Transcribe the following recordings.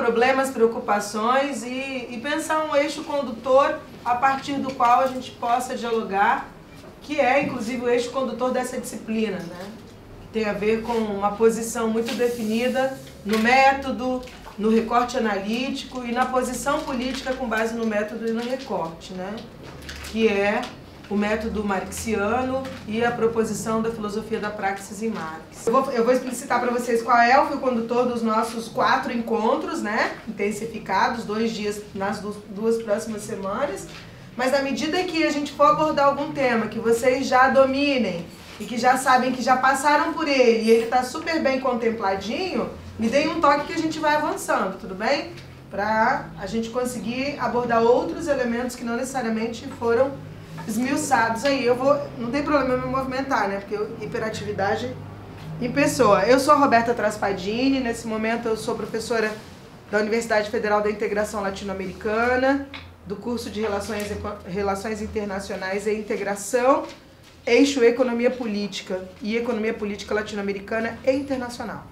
problemas, preocupações e pensar um eixo condutor a partir do qual a gente possa dialogar, que é inclusive o eixo condutor dessa disciplina, né? Tem a ver com uma posição muito definida no método, no recorte analítico e na posição política com base no método e no recorte, né? Que é o método marxiano e a proposição da filosofia da praxis em Marx. Eu vou explicitar para vocês qual é o fio condutor dos nossos 4 encontros, né? Intensificados, 2 dias nas 2 próximas semanas. Mas à medida que a gente for abordar algum tema que vocês já dominem e que já sabem que já passaram por ele e ele está super bem contempladinho, me deem um toque que a gente vai avançando, tudo bem? Para a gente conseguir abordar outros elementos que não necessariamente foram esmiuçados aí. Não tem problema eu me movimentar, né? Porque hiperatividade em pessoa. Eu sou a Roberta Traspadini, nesse momento eu sou professora da Universidade Federal da Integração Latino-Americana, do curso de Relações Internacionais e Integração, eixo Economia Política e Economia Política Latino-Americana e Internacional.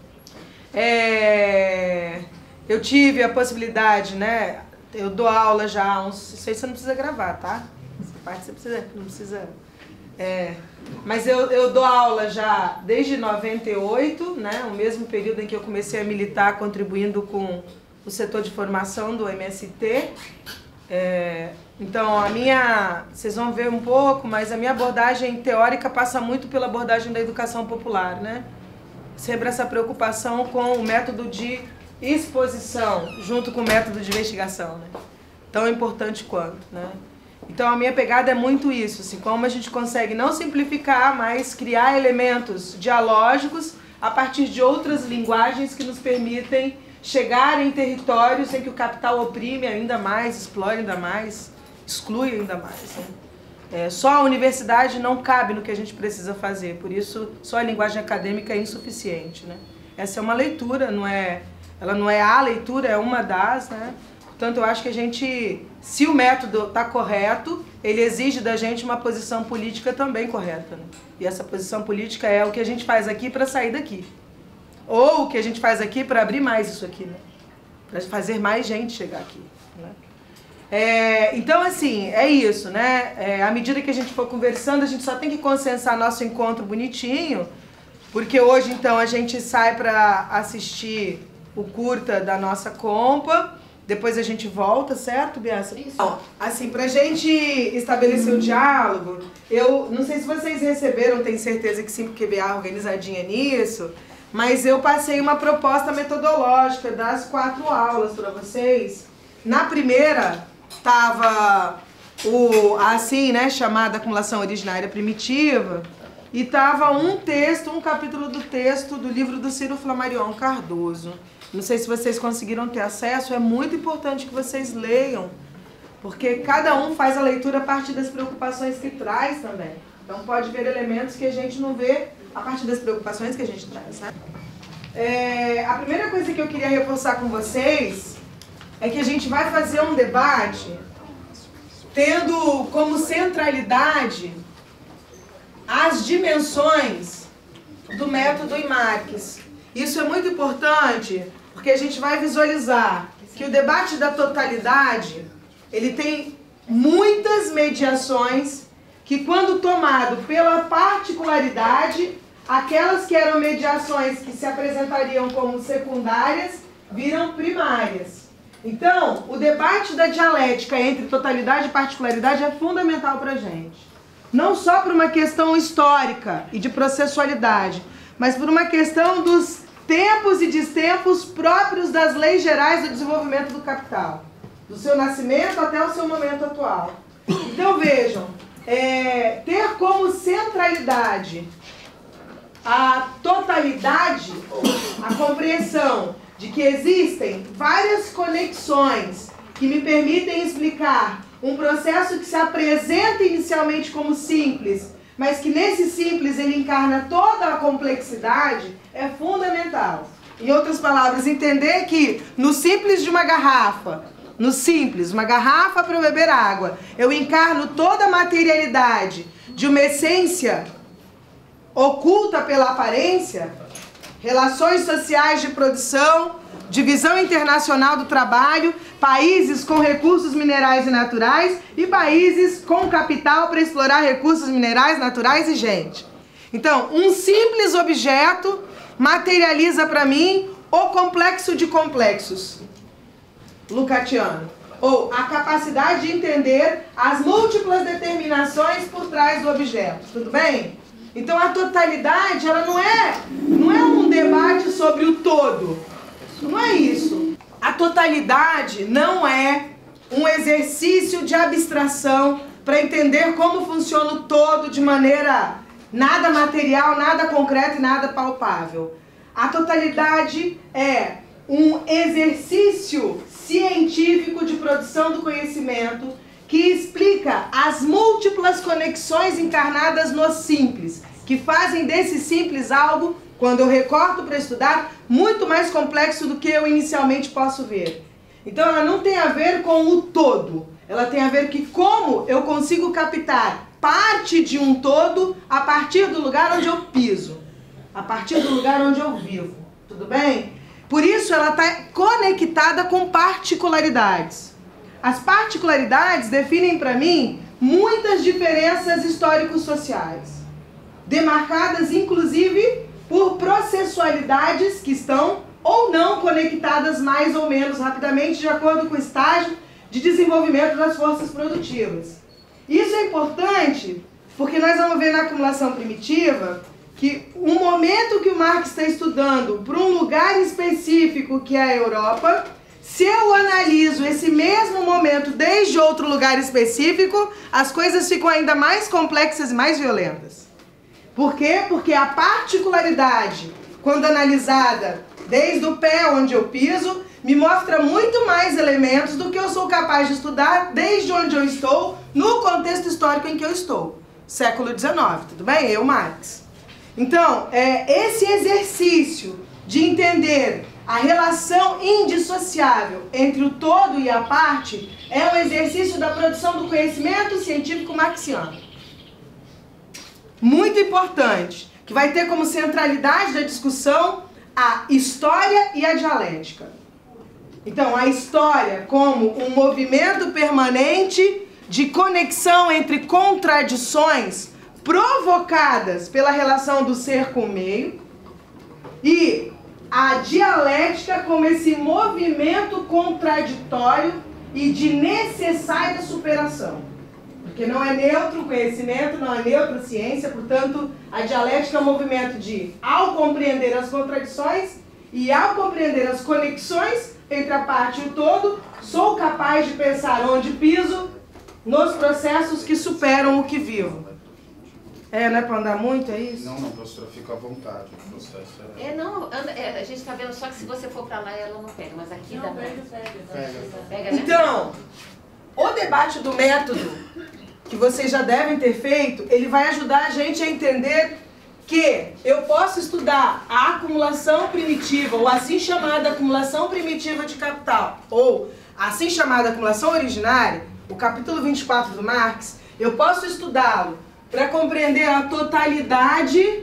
Eu tive a possibilidade, né? Eu dou aula já há uns... Isso aí você não precisa gravar, tá? Essa parte você precisa, não precisa... Mas eu dou aula já desde 98, né? O mesmo período em que eu comecei a militar, contribuindo com o setor de formação do MST. Então, vocês vão ver um pouco, mas a minha abordagem teórica passa muito pela abordagem da educação popular, né? Sempre essa preocupação com o método de exposição, junto com o método de investigação, né? Tão importante quanto, né? Então, a minha pegada é muito isso, assim, como a gente consegue não simplificar, mas criar elementos dialógicos a partir de outras linguagens que nos permitem chegar em territórios em que o capital oprime ainda mais, explora ainda mais, exclui ainda mais, né? Só a universidade não cabe no que a gente precisa fazer, por isso só a linguagem acadêmica é insuficiente, né? Essa é uma leitura, ela não é a leitura, é uma das, né? Portanto, eu acho que a gente, se o método está correto, ele exige da gente uma posição política também correta, né? E essa posição política é o que a gente faz aqui para sair daqui. Ou o que a gente faz aqui para abrir mais isso aqui, né? Para fazer mais gente chegar aqui, né? Então, assim, é isso, né? À medida que a gente for conversando, a gente só tem que consensar nosso encontro bonitinho, porque hoje, então, a gente sai para assistir o curta da nossa compa, depois a gente volta, certo, Biasa? Isso. Bom, assim, pra gente estabelecer o diálogo, eu não sei se vocês receberam, tenho certeza que sim, porque BA é organizadinha nisso, mas eu passei uma proposta metodológica das 4 aulas para vocês. Na primeira, estava assim, né, chamada acumulação originária primitiva, e estava um capítulo do texto do livro do Ciro Flammarion Cardoso. Não sei se vocês conseguiram ter acesso, é muito importante que vocês leiam, porque cada um faz a leitura a partir das preocupações que traz também. Então pode ver elementos que a gente não vê a partir das preocupações que a gente traz, né? A primeira coisa que eu queria reforçar com vocês é que a gente vai fazer um debate tendo como centralidade as dimensões do método em Marx. Isso é muito importante porque a gente vai visualizar que o debate da totalidade, ele tem muitas mediações que, quando tomado pela particularidade, aquelas que eram mediações que se apresentariam como secundárias, viram primárias. Então, o debate da dialética entre totalidade e particularidade é fundamental para a gente. Não só por uma questão histórica e de processualidade, mas por uma questão dos tempos e destempos próprios das leis gerais do desenvolvimento do capital, do seu nascimento até o seu momento atual. Então vejam, ter como centralidade a totalidade, a compreensão de que existem várias conexões que me permitem explicar um processo que se apresenta inicialmente como simples, mas que nesse simples ele encarna toda a complexidade, é fundamental. Em outras palavras, entender que no simples de uma garrafa, uma garrafa para eu beber água, eu encarno toda a materialidade de uma essência oculta pela aparência, relações sociais de produção, divisão internacional do trabalho, países com recursos minerais e naturais e países com capital para explorar recursos minerais, naturais e gente. Então, um simples objeto materializa para mim o complexo de complexos, Lukatiano, ou a capacidade de entender as múltiplas determinações por trás do objeto, tudo bem? Então a totalidade, ela não é um debate sobre o todo, não é isso. A totalidade não é um exercício de abstração para entender como funciona o todo de maneira nada material, nada concreto e nada palpável. A totalidade é um exercício científico de produção do conhecimento que explica as múltiplas conexões encarnadas no simples, que fazem desse simples algo, quando eu recorto para estudar, muito mais complexo do que eu inicialmente posso ver. Então ela não tem a ver com o todo, ela tem a ver com como eu consigo captar parte de um todo a partir do lugar onde eu piso, a partir do lugar onde eu vivo, tudo bem? Por isso ela está conectada com particularidades. As particularidades definem para mim muitas diferenças histórico-sociais, demarcadas inclusive por processualidades que estão ou não conectadas mais ou menos rapidamente de acordo com o estágio de desenvolvimento das forças produtivas. Isso é importante porque nós vamos ver na acumulação primitiva que o momento que o Marx está estudando para um lugar específico que é a Europa, se eu analiso esse mesmo momento desde outro lugar específico, as coisas ficam ainda mais complexas e mais violentas. Por quê? Porque a particularidade, quando analisada desde o pé onde eu piso, me mostra muito mais elementos do que eu sou capaz de estudar desde onde eu estou, no contexto histórico em que eu estou. Século XIX, tudo bem? Eu, Marx. Então, esse exercício de entender a relação indissociável entre o todo e a parte é um exercício da produção do conhecimento científico marxiano. Muito importante, que vai ter como centralidade da discussão a história e a dialética. Então, a história como um movimento permanente de conexão entre contradições provocadas pela relação do ser com o meio, e a dialética como esse movimento contraditório e de necessária superação. Porque não é neutro o conhecimento, não é neutro a ciência, portanto, a dialética é um movimento de, ao compreender as contradições e ao compreender as conexões entre a parte e o todo, sou capaz de pensar onde piso nos processos que superam o que vivo. Não é para andar muito, é isso? Não, professora, fica à vontade. O processo não, a gente está vendo só que se você for para lá, ela não pega, mas aqui dá. Pega, né? Então, o debate do método, que vocês já devem ter feito, ele vai ajudar a gente a entender que eu posso estudar a acumulação primitiva, ou assim chamada acumulação primitiva de capital, ou assim chamada acumulação originária, o capítulo 24 do Marx, eu posso estudá-lo para compreender a totalidade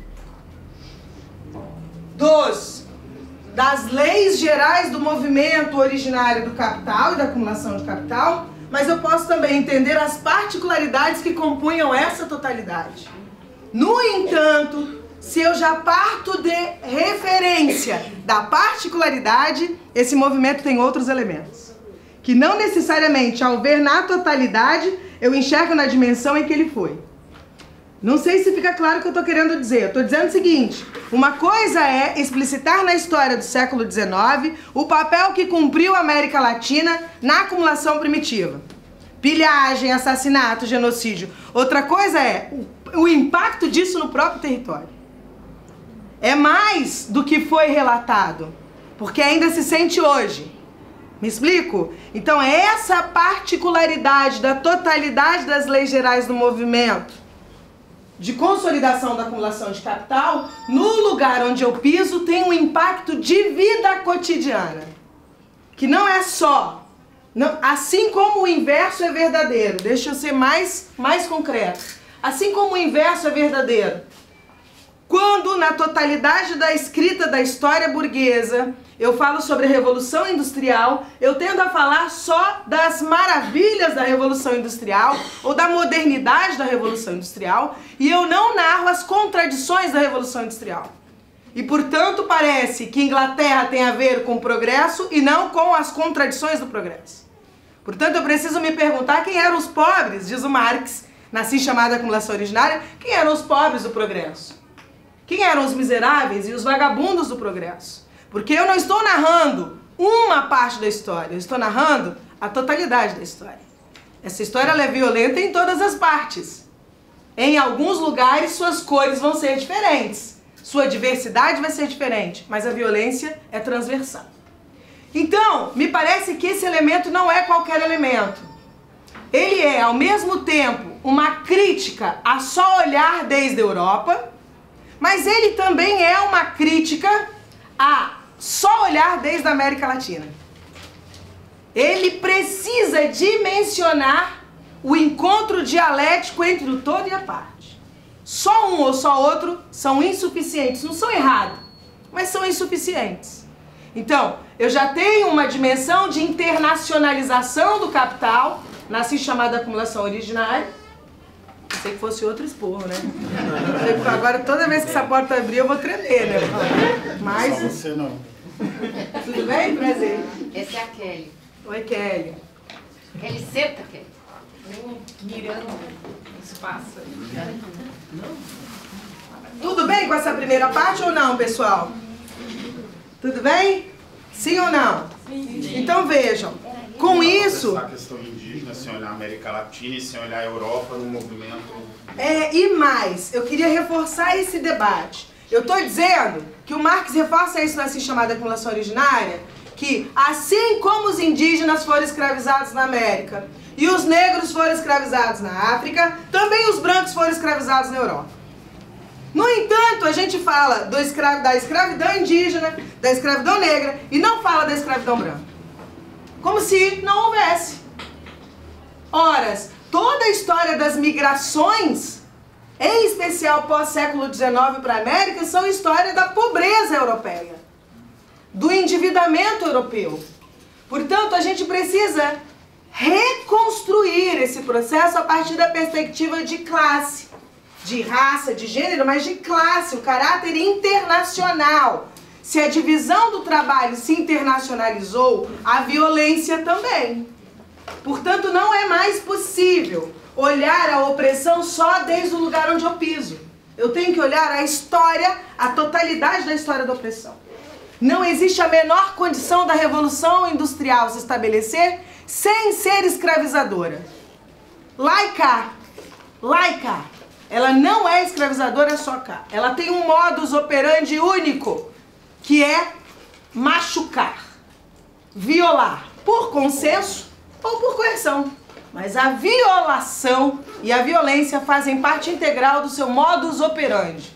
das leis gerais do movimento originário do capital e da acumulação de capital, mas eu posso também entender as particularidades que compunham essa totalidade. No entanto, se eu já parto de referência da particularidade, esse movimento tem outros elementos, que não necessariamente, ao ver na totalidade, eu enxergo na dimensão em que ele foi. Não sei se fica claro o que eu estou querendo dizer. Eu estou dizendo o seguinte: uma coisa é explicitar na história do século XIX o papel que cumpriu a América Latina na acumulação primitiva. Pilhagem, assassinato, genocídio. Outra coisa é o impacto disso no próprio território. É mais do que foi relatado, porque ainda se sente hoje. Me explico? Então, essa particularidade da totalidade das leis gerais do movimento de consolidação da acumulação de capital, no lugar onde eu piso, tem um impacto de vida cotidiana. Que não é só, assim como o inverso é verdadeiro, deixa eu ser mais concreto. Assim como o inverso é verdadeiro, Quando, na totalidade da escrita da história burguesa, eu falo sobre a Revolução Industrial, eu tendo a falar só das maravilhas da Revolução Industrial ou da modernidade da Revolução Industrial, e eu não narro as contradições da Revolução Industrial. E, portanto, parece que Inglaterra tem a ver com o progresso e não com as contradições do progresso. Portanto, eu preciso me perguntar quem eram os pobres, diz o Marx, na assim chamada acumulação originária, quem eram os pobres do progresso? Quem eram os miseráveis e os vagabundos do progresso? Porque eu não estou narrando uma parte da história, eu estou narrando a totalidade da história. Essa história ela é violenta em todas as partes. Em alguns lugares suas cores vão ser diferentes, sua diversidade vai ser diferente, mas a violência é transversal. Então, me parece que esse elemento não é qualquer elemento. Ele é, ao mesmo tempo, uma crítica a só olhar desde a Europa, mas ele também é uma crítica a só olhar desde a América Latina. Ele precisa dimensionar o encontro dialético entre o todo e a parte. Só um ou só outro são insuficientes. Não são errados, mas são insuficientes. Então, eu já tenho uma dimensão de internacionalização do capital, na assim chamada acumulação originária. Pensei que fosse outro esporro, né? Agora, toda vez que essa porta abrir, eu vou tremer, né? Mas... Só você não. Tudo bem? Prazer. Essa é a Kelly. Oi, Kelly. Kelly, senta, Kelly. Mirando espaço. Tudo bem com essa primeira parte ou não, pessoal? Tudo bem? Sim ou não? Sim. Então vejam, com isso... A questão indígena, sem olhar a América Latina e sem olhar a Europa no movimento... E mais, eu queria reforçar esse debate. Eu estou dizendo que o Marx reforça isso na assim chamada acumulação originária, que assim como os indígenas foram escravizados na América e os negros foram escravizados na África, também os brancos foram escravizados na Europa. No entanto, a gente fala da escravidão indígena, da escravidão negra e não fala da escravidão branca. Como se não houvesse. Ora, toda a história das migrações, em especial pós-século XIX para a América, são história da pobreza europeia, do endividamento europeu. Portanto, a gente precisa reconstruir esse processo a partir da perspectiva de classe, de raça, de gênero, mas de classe, o caráter internacional. Se a divisão do trabalho se internacionalizou, a violência também. Portanto, não é mais possível olhar a opressão só desde o lugar onde eu piso. Eu tenho que olhar a história, a totalidade da história da opressão. Não existe a menor condição da Revolução Industrial se estabelecer sem ser escravizadora. Laica, ela não é escravizadora só cá. Ela tem um modus operandi único, que é machucar, violar, por consenso ou por coerção. Mas a violação e a violência fazem parte integral do seu modus operandi.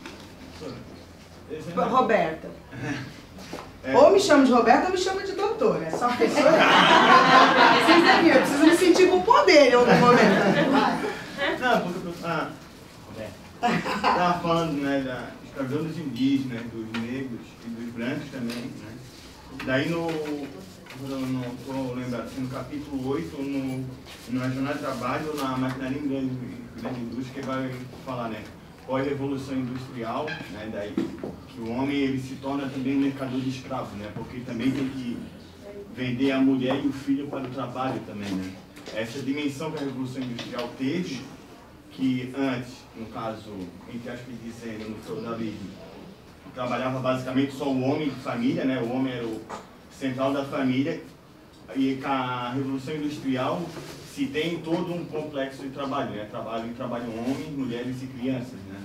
Roberta. Ou me chama de Roberta ou me chama de doutora. É só pessoa. Vocês devem, eu preciso me sentir com poder em algum momento. Não, porque eu estava falando, né, da escravidão dos indígenas, dos negros e dos brancos também, né? Daí não estou lembrando, assim, no capítulo 8, na Jornada de Trabalho, na Maquinaria Grande Indústria, que vai falar, né, pós-revolução industrial, né, daí que o homem ele se torna também um mercador de escravos, né, porque também tem que vender a mulher e o filho para o trabalho também, né. Essa dimensão que a revolução industrial teve, que antes, no caso, entre aspas dizendo, no feudalismo, trabalhava basicamente só o homem de família, né, o homem era o central da família, e com a Revolução Industrial se tem todo um complexo de trabalho, né? Trabalham homens, mulheres e crianças, né?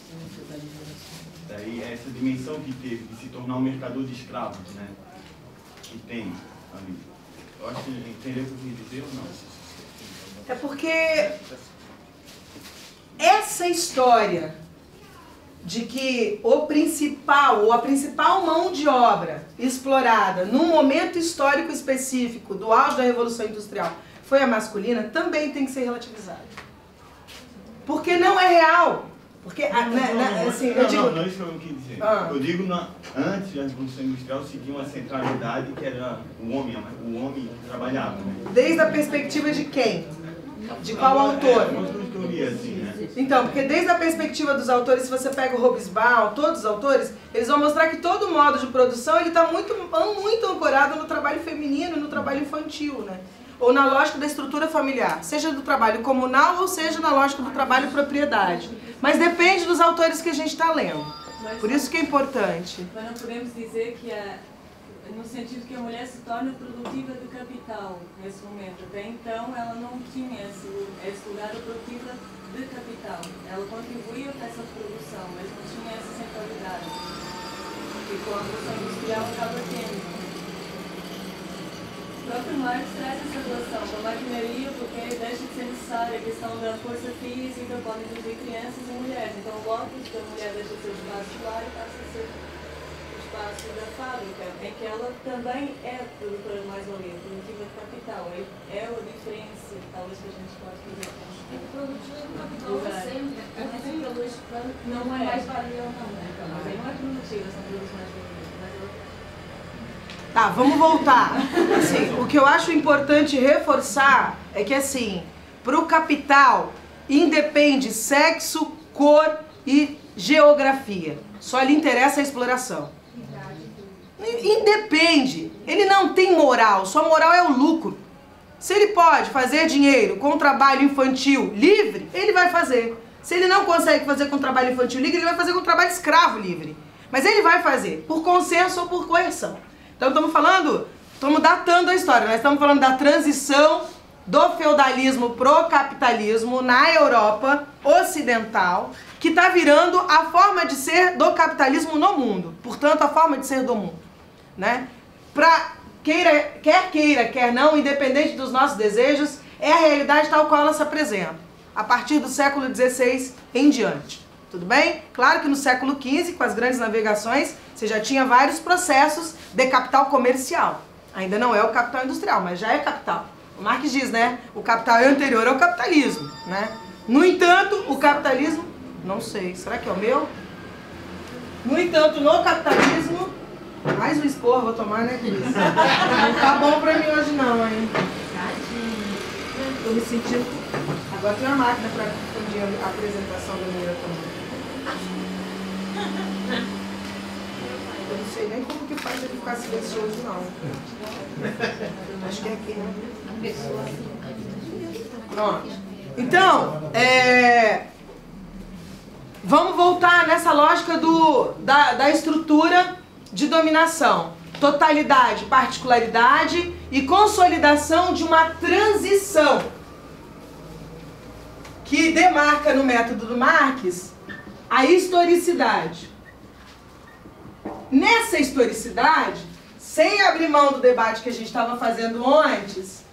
Daí essa dimensão que teve de se tornar um mercador de escravos, né? Que tem ali. Eu acho que entendeu o que eu quis dizer ou não? É porque essa história de que o principal, ou a principal mão de obra explorada num momento histórico específico do auge da Revolução Industrial foi a masculina, também tem que ser relativizada. Porque não é real. Porque, assim, eu digo... Não, isso que eu quis dizer. Eu digo, antes da Revolução Industrial, seguia uma centralidade que era o homem trabalhava. Né? Desde a perspectiva de quem? De qual autor? Então, porque desde a perspectiva dos autores, se você pega o Hobsbawm, todos os autores, eles vão mostrar que todo modo de produção ele está muito ancorado no trabalho feminino, no trabalho infantil, né? Ou na lógica da estrutura familiar, seja do trabalho comunal ou seja na lógica do trabalho propriedade. Mas depende dos autores que a gente está lendo. Por isso que é importante. Mas não podemos dizer que no sentido que a mulher se torna produtiva do capital nesse momento. Até então ela não tinha esse lugar de produtiva de capital. Ela contribuía para essa produção, mas não tinha essa centralidade. E com a Revolução Industrial acaba tendo. O próprio Marx traz essa relação com a maquinaria, porque deixa de ser necessária a questão da força física, pode induzir crianças e mulheres. Então o locus da mulher deixa de ser o espaço lá e passa a ser o espaço da fábrica, em que ela também é produtora de mais-valia, produtiva de capital. É a diferença, talvez, que a gente pode fazer. Produtiva de capital sempre, mas não é mais-valia ou não, né? Mas aí não é produtiva, são produtos mais-valia. Tá, vamos voltar. Assim, o que eu acho importante reforçar é que, assim, para o capital, independe sexo, cor e geografia. Só lhe interessa a exploração. Independe. Ele não tem moral, sua moral é o lucro. Se ele pode fazer dinheiro com trabalho infantil livre, ele vai fazer. Se ele não consegue fazer com trabalho infantil livre, ele vai fazer com trabalho escravo livre. Mas ele vai fazer, por consenso ou por coerção. Então estamos datando a história, nós estamos falando da transição do feudalismo pro capitalismo na Europa Ocidental, que está virando a forma de ser do capitalismo no mundo, portanto a forma de ser do mundo, né? Quer queira, quer não, independente dos nossos desejos, é a realidade tal qual ela se apresenta, a partir do século XVI em diante. Tudo bem? Claro que no século XV, com as grandes navegações, você já tinha vários processos de capital comercial. Ainda não é o capital industrial, mas já é capital. O Marx diz, né? O capital é anterior ao capitalismo, né? No entanto, o capitalismo... Não sei, será que é o meu? No entanto, no capitalismo... Mais um esporro vou tomar, né, Cris? Não tá bom pra mim hoje não, hein? Tô me sentindo... Agora tem uma máquina pra confundir a apresentação da minha também. Eu não sei nem como que faz ele ficar silencioso, não. Acho que é aqui, né? Pronto. Então, vamos voltar nessa lógica da estrutura de dominação. Totalidade, particularidade e consolidação de uma transição que demarca no método do Marx a historicidade. Nessa historicidade, sem abrir mão do debate que a gente estava fazendo antes,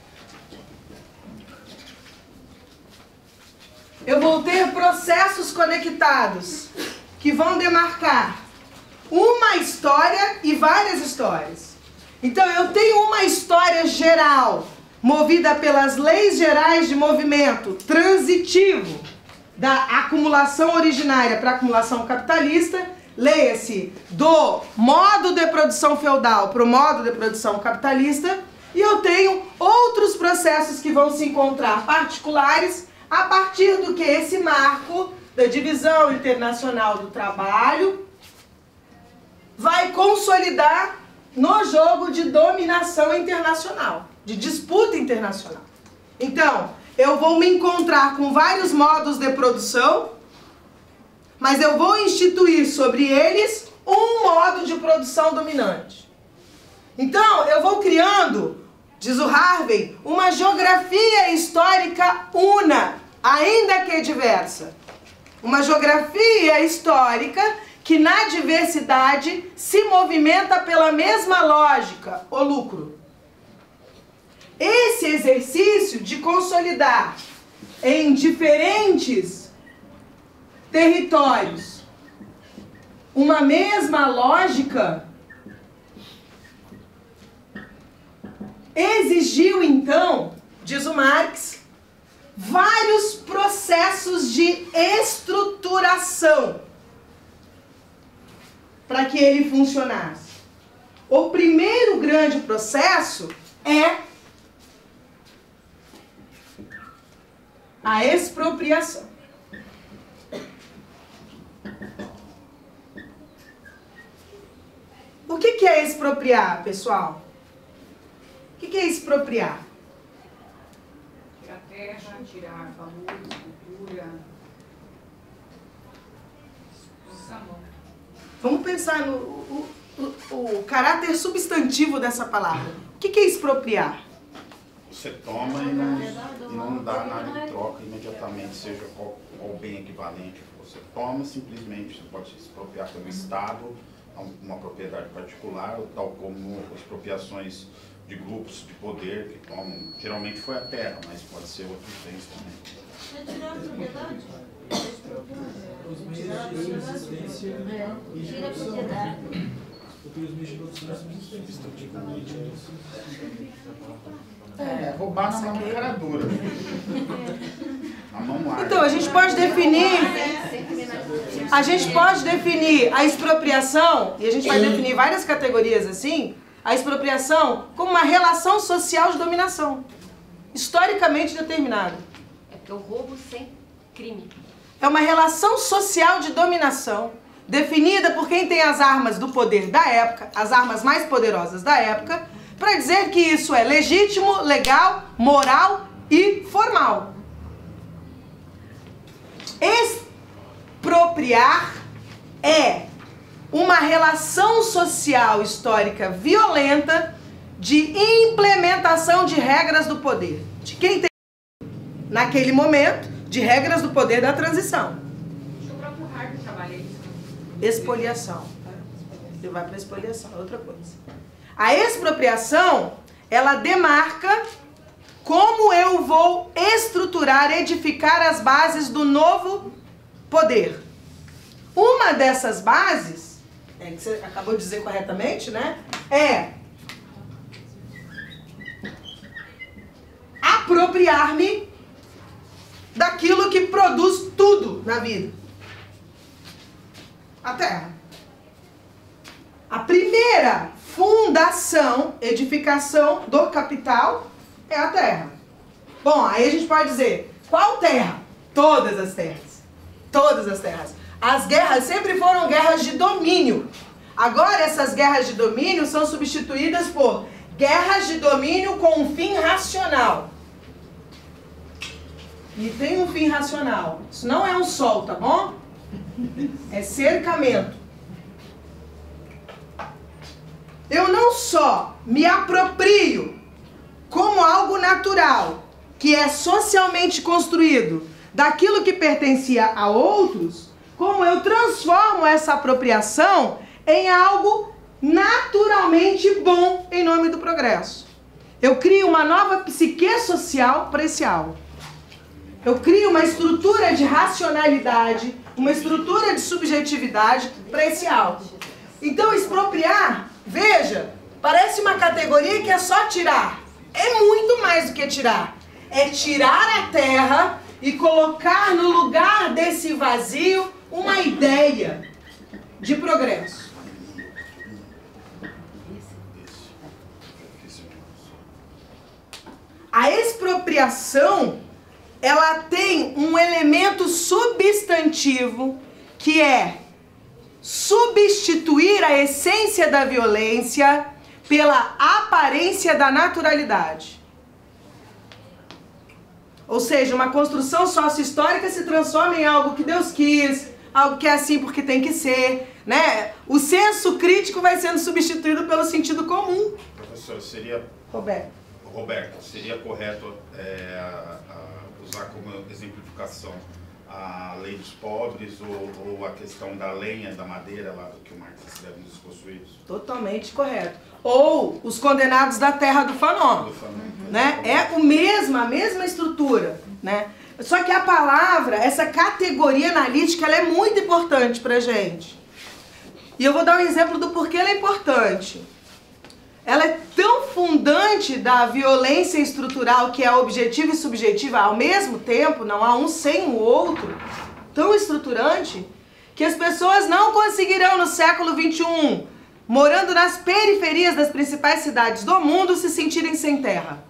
eu vou ter processos conectados que vão demarcar uma história e várias histórias. Então eu tenho uma história geral, movida pelas leis gerais de movimento transitivo, da acumulação originária para a acumulação capitalista, leia-se do modo de produção feudal para o modo de produção capitalista, e eu tenho outros processos que vão se encontrar particulares a partir do que esse marco da divisão internacional do trabalho vai consolidar no jogo de dominação internacional, de disputa internacional. Então, eu vou me encontrar com vários modos de produção, mas eu vou instituir sobre eles um modo de produção dominante. Então, eu vou criando, diz o Harvey, uma geografia histórica una, ainda que diversa. Uma geografia histórica que na diversidade se movimenta pela mesma lógica, o lucro. Esse exercício de consolidar em diferentes territórios uma mesma lógica exigiu, então, diz o Marx, vários processos de estruturação fundação para que ele funcionasse. O primeiro grande processo é a expropriação. O que é expropriar, pessoal? O que é expropriar? Tirar terra, tirar valores, cultura. Vamos pensar no caráter substantivo dessa palavra. O que é expropriar? Você toma e não dá nada em troca imediatamente, seja qual bem equivalente. Você toma simplesmente, você pode se expropriar pelo Estado, uma propriedade particular, tal como expropriações de grupos de poder que tomam. Geralmente foi a terra, mas pode ser outros bens também. É tirar a propriedade? Os meios de subsistência e Tira a propriedade. porque os meios de produção são subsistência. Roubar na mão cara dura. Na mão larga. Então, a gente pode definir a expropriação, e a gente vai definir várias categorias assim, a expropriação como uma relação social de dominação, historicamente determinada. É porque o roubo sem crime. É uma relação social de dominação, definida por quem tem as armas do poder da época, as armas mais poderosas da época, para dizer que isso é legítimo, legal, moral e formal. Expropriar é uma relação social histórica violenta de implementação de regras do poder. De quem tem, naquele momento, de regras do poder da transição. O próprio Harvey trabalha isso. Expoliação. Ele vai para a expoliação, é outra coisa. A expropriação, ela demarca como eu vou estruturar, edificar as bases do novo poder. Uma dessas bases, que você acabou de dizer corretamente, né? É apropriar-me daquilo que produz tudo na vida. A terra. A primeira fundação, edificação do capital é a terra. Bom, aí a gente pode dizer, qual terra? Todas as terras. Todas as terras. As guerras sempre foram guerras de domínio. Agora essas guerras de domínio são substituídas por guerras de domínio com um fim racional. E tem um fim racional. Isso não é um sol, tá bom? É cercamento. Eu não só me aproprio como algo natural, que é socialmente construído, daquilo que pertencia a outros, como eu transformo essa apropriação em algo naturalmente bom em nome do progresso. Eu crio uma nova psique social para esse algo. Eu crio uma estrutura de racionalidade, uma estrutura de subjetividade para esse algo. Então, expropriar, veja, parece uma categoria que é só tirar. É muito mais do que tirar. É tirar a terra e colocar no lugar desse vazio uma ideia de progresso. A expropriação, ela tem um elemento substantivo que é substituir a essência da violência pela aparência da naturalidade. Ou seja, uma construção sócio-histórica se transforma em algo que Deus quis, algo que é assim porque tem que ser, né? O senso crítico vai sendo substituído pelo sentido comum. Professor, seria... Roberto, seria correto usar como exemplificação a lei dos pobres ou a questão da lenha, da madeira, lá do que o Marx escreve nos Despossuídos? Totalmente correto. Ou os condenados da terra do Fanon. Né? É a mesma estrutura. Né? Só que a palavra, essa categoria analítica, ela é muito importante pra gente. E eu vou dar um exemplo do porquê ela é importante. Ela é tão fundante da violência estrutural, que é objetiva e subjetiva ao mesmo tempo, não há um sem o outro, tão estruturante que as pessoas não conseguirão no século XXI, morando nas periferias das principais cidades do mundo, se sentirem sem terra.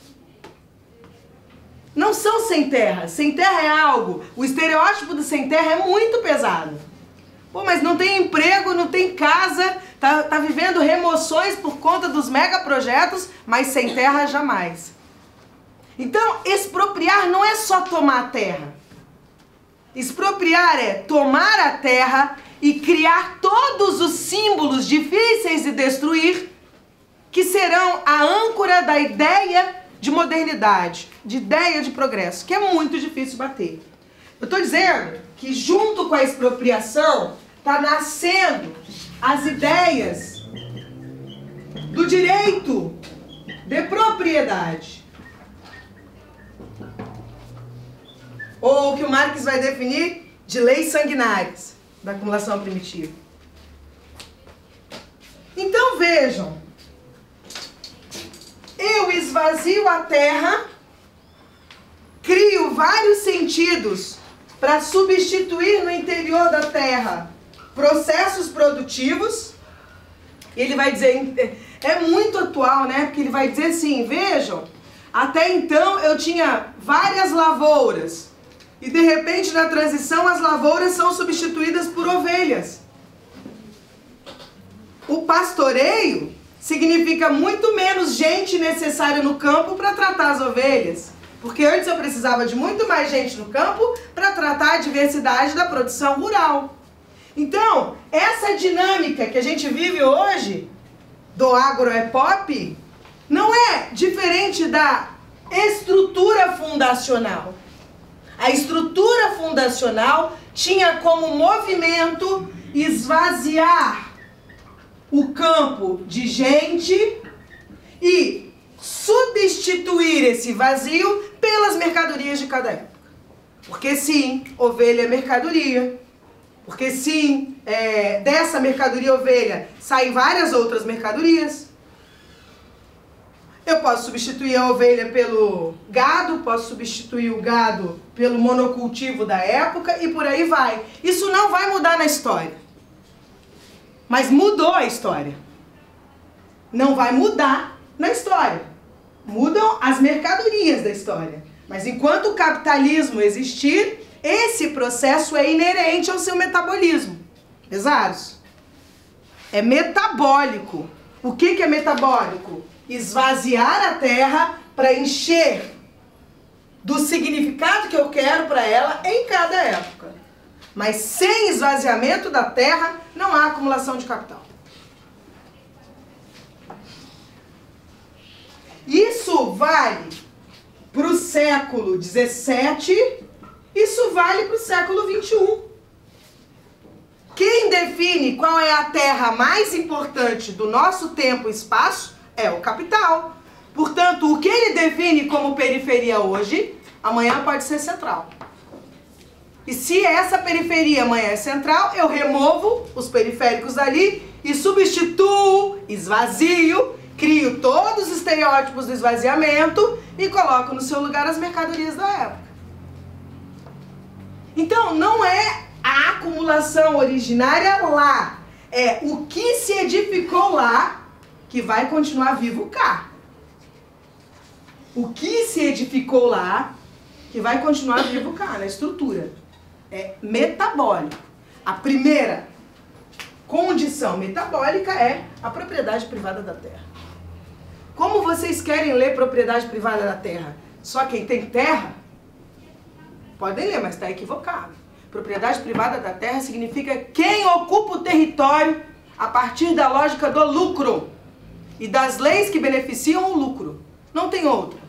Não são sem terra. Sem terra é algo. O estereótipo do sem terra é muito pesado. Pô, mas não tem emprego, não tem casa, tá vivendo remoções por conta dos megaprojetos, mas sem terra jamais. Então, expropriar não é só tomar a terra. Expropriar é tomar a terra e criar todos os símbolos difíceis de destruir, que serão a âncora da ideia de modernidade, de ideia de progresso, que é muito difícil bater. Eu estou dizendo que junto com a expropriação está nascendo as ideias do direito de propriedade. Ou o que o Marx vai definir de leis sanguinárias da acumulação primitiva. Então vejam, eu esvazio a terra, crio vários sentidos para substituir no interior da terra processos produtivos. Ele vai dizer, é muito atual, né? Porque ele vai dizer assim, vejam, até então eu tinha várias lavouras e de repente na transição as lavouras são substituídas por ovelhas. O pastoreio significa muito menos gente necessária no campo para tratar as ovelhas. Porque antes eu precisava de muito mais gente no campo para tratar a diversidade da produção rural. Então, essa dinâmica que a gente vive hoje, do agroepop, não é diferente da estrutura fundacional. A estrutura fundacional tinha como movimento esvaziar o campo de gente e substituir esse vazio pelas mercadorias de cada época. Porque sim, ovelha é mercadoria. Porque sim, dessa mercadoria ovelha saem várias outras mercadorias. Eu posso substituir a ovelha pelo gado, posso substituir o gado pelo monocultivo da época e por aí vai. Isso não vai mudar na história. Mas mudou a história. Não vai mudar na história. Mudam as mercadorias da história. Mas enquanto o capitalismo existir, esse processo é inerente ao seu metabolismo. Pesados? É metabólico. O que é metabólico? Esvaziar a terra para encher do significado que eu quero para ela em cada época. Mas sem esvaziamento da terra, não há acumulação de capital. Isso vale para o século XVII, isso vale para o século XXI. Quem define qual é a terra mais importante do nosso tempo e espaço é o capital. Portanto, o que ele define como periferia hoje, amanhã pode ser central. E se essa periferia amanhã é central, eu removo os periféricos dali e substituo, esvazio, crio todos os estereótipos do esvaziamento e coloco no seu lugar as mercadorias da época. Então, não é a acumulação originária lá, é o que se edificou lá que vai continuar vivo cá. O que se edificou lá que vai continuar vivo cá, na estrutura. É metabólico. A primeira condição metabólica é a propriedade privada da terra. Como vocês querem ler propriedade privada da terra? Só quem tem terra? Podem ler, mas está equivocado. Propriedade privada da terra significa quem ocupa o território a partir da lógica do lucro e das leis que beneficiam o lucro. Não tem outra.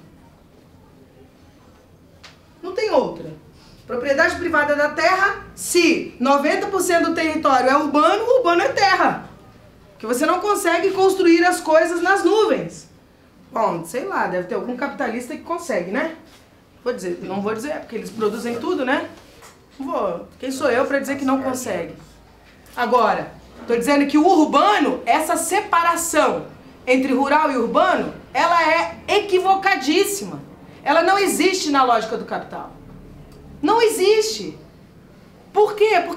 Não tem outra. Propriedade privada da terra, se 90% do território é urbano, o urbano é terra. Porque você não consegue construir as coisas nas nuvens. Bom, sei lá, deve ter algum capitalista que consegue, né? Não vou dizer, porque eles produzem tudo, né? Não vou. Quem sou eu para dizer que não consegue? Agora, estou dizendo que o urbano, essa separação entre rural e urbano, ela é equivocadíssima. Ela não existe na lógica do capital. Não existe.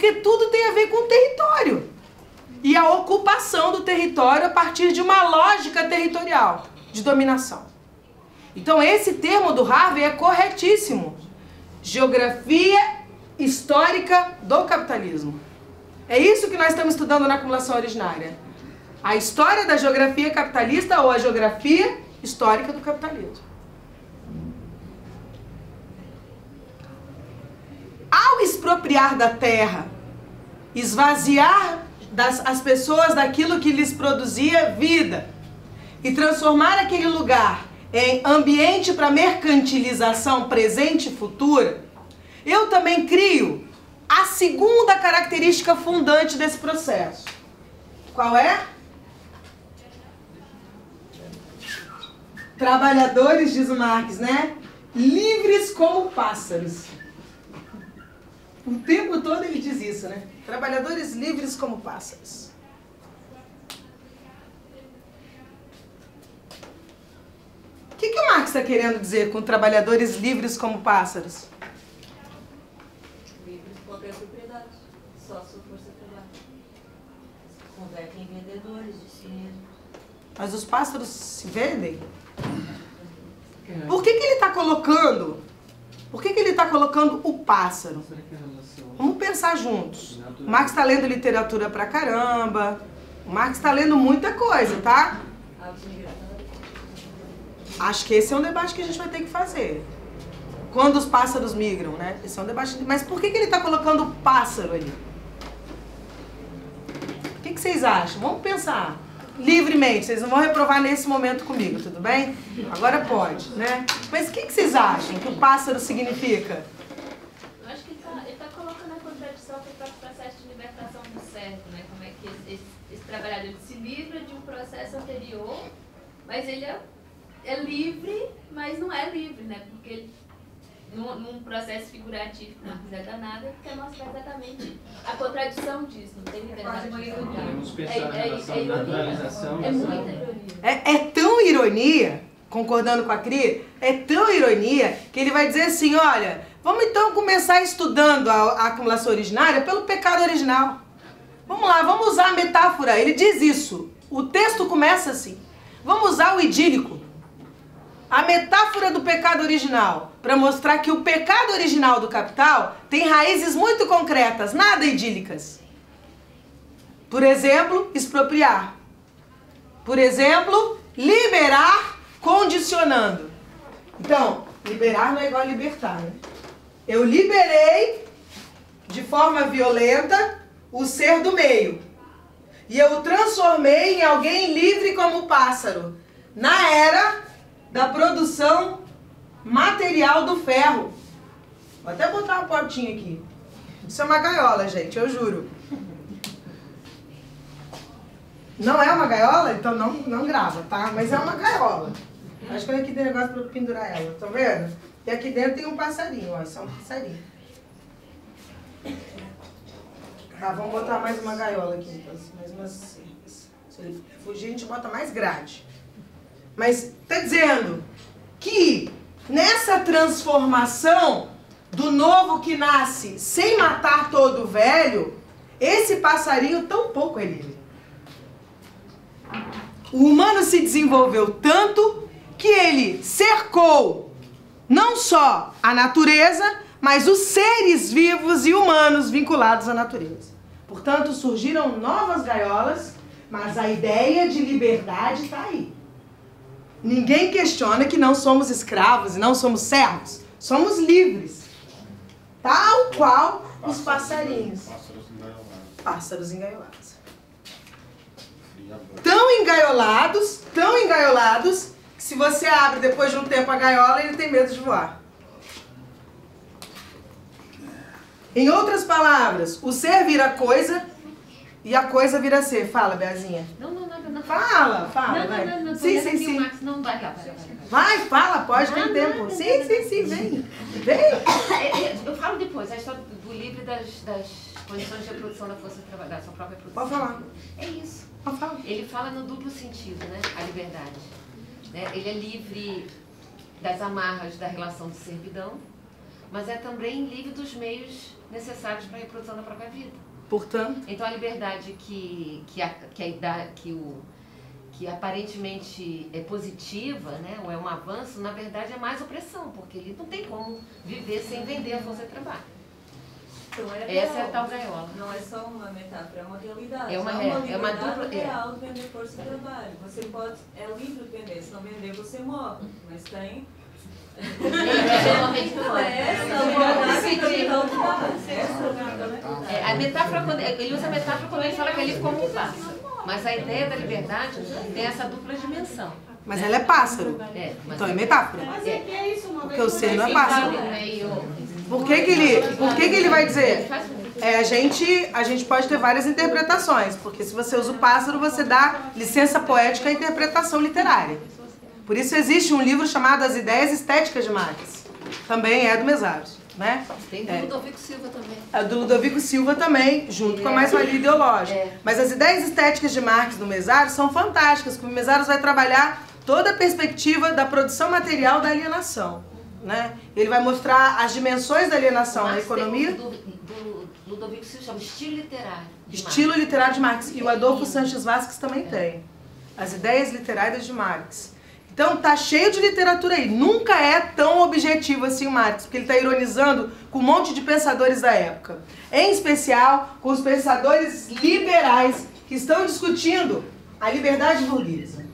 Porque tudo tem a ver com o território. E a ocupação do território a partir de uma lógica territorial de dominação. Então esse termo do Harvey é corretíssimo. Geografia histórica do capitalismo. É isso que nós estamos estudando na acumulação originária. A história da geografia capitalista ou a geografia histórica do capitalismo. Ao expropriar da terra, esvaziar as pessoas daquilo que lhes produzia vida e transformar aquele lugar em ambiente para mercantilização presente e futura, eu também crio a segunda característica fundante desse processo. Qual é? Trabalhadores, diz o Marx, né? Livres como pássaros. O tempo todo ele diz isso, né? Trabalhadores livres como pássaros. O que o Marx está querendo dizer com trabalhadores livres como pássaros? Livres de qualquer propriedade, só sua força de trabalho. Convertem em vendedores de si mesmo. Mas os pássaros se vendem? Por que ele está colocando? Por que ele está colocando o pássaro? Vamos pensar juntos. O Marx está lendo literatura pra caramba. O Marx está lendo muita coisa, tá? Acho que esse é um debate que a gente vai ter que fazer. Quando os pássaros migram, né? Esse é um debate. Mas por que ele está colocando o pássaro ali? O que vocês acham? Vamos pensar livremente. Vocês não vão reprovar nesse momento comigo, tudo bem? Agora pode, né? Mas o que vocês acham que o pássaro significa? Eu acho que ele está colocando a contradição com o próprio processo de libertação do certo, né? Como é que esse trabalhador se livra de um processo anterior, mas ele é livre, mas não é livre, né? Porque ele, num processo figurativo que não quiser dar nada, ele quer mostrar exatamente a contradição disso, não tem liberdade. Podemos pensar na relação de naturalização. É muita ironia. É tão ironia, concordando com a Cri, é tão ironia que ele vai dizer assim, olha, vamos então começar estudando a acumulação originária pelo pecado original. Vamos lá, vamos usar a metáfora. Ele diz isso. O texto começa assim. Vamos usar o idílico. A metáfora do pecado original, para mostrar que o pecado original do capital tem raízes muito concretas, nada idílicas. Por exemplo, expropriar. Por exemplo, liberar condicionando. Então, liberar não é igual a libertar, né? Eu liberei de forma violenta o ser do meio. E eu o transformei em alguém livre como o pássaro. Na era da produção material do ferro. Vou até botar uma portinha aqui. Isso é uma gaiola, gente, eu juro. Não é uma gaiola? Então não grava, tá? Mas é uma gaiola. Acho que aqui tem negócio para pendurar ela, tá vendo? E aqui dentro tem um passarinho, ó, só um passarinho. Tá, vamos botar mais uma gaiola aqui, então, mais umas cercas. Se ele fugir, a gente bota mais grade. Mas tá dizendo que nessa transformação do novo que nasce sem matar todo o velho, esse passarinho tampouco é livre. O humano se desenvolveu tanto que ele cercou não só a natureza, mas os seres vivos e humanos vinculados à natureza. Portanto, surgiram novas gaiolas, mas a ideia de liberdade está aí. Ninguém questiona que não somos escravos e não somos servos. Somos livres. Tal qual os passarinhos. Pássaros engaiolados. Tão engaiolados, que se você abre depois de um tempo a gaiola, ele tem medo de voar. Em outras palavras, o ser vira coisa e a coisa vira ser. Fala, Beazinha. Não. Fala, vai. Não. Sim. O Max não vai. Vai, fala, pode, tem tempo. Sim, vem. Eu falo depois, a história do livre das condições de reprodução da força de trabalho, da sua própria produção. Pode falar. É isso. Pode falar. Ele fala no duplo sentido, né? A liberdade. Né? Ele é livre das amarras da relação de servidão, mas é também livre dos meios necessários para a reprodução da própria vida. Portanto, então a liberdade que aparentemente é positiva, né, ou é um avanço, na verdade é mais opressão, porque ele não tem como viver sem vender a força de trabalho. Então, essa é a tal gaiola. Não é só uma metáfora, é uma realidade. É uma dupla real de vender força de trabalho. Você pode, é livre de vender, se não vender você morre, mas tem... A metáfora, ele usa a metáfora quando ele fala que é livre como um pássaro. Mas a ideia da liberdade tem essa dupla dimensão. Mas ela é pássaro. Então é metáfora. Mas é que é isso, uma Porque o ser não é pássaro. Por que ele vai dizer? A gente pode ter várias interpretações, porque se você usa o pássaro, você dá licença poética à interpretação literária. Por isso existe um livro chamado As Ideias Estéticas de Marx. Também é do Mesaros, né? Tem do Ludovico Silva também. É do Ludovico Silva também, junto com a mais-valia ideológica. Mas as ideias estéticas de Marx no Mesaros são fantásticas, porque o Mesaros vai trabalhar toda a perspectiva da produção material da alienação, né? Ele vai mostrar as dimensões da alienação na economia. Do Ludovico Silva chama estilo literário. Estilo literário de Marx. E o Adolfo Sanches Vasquez também tem. As ideias literárias de Marx. Então tá cheio de literatura aí. Nunca é tão objetivo assim o Marx, porque ele está ironizando com um monte de pensadores da época. Em especial com os pensadores liberais que estão discutindo a liberdade burguesa.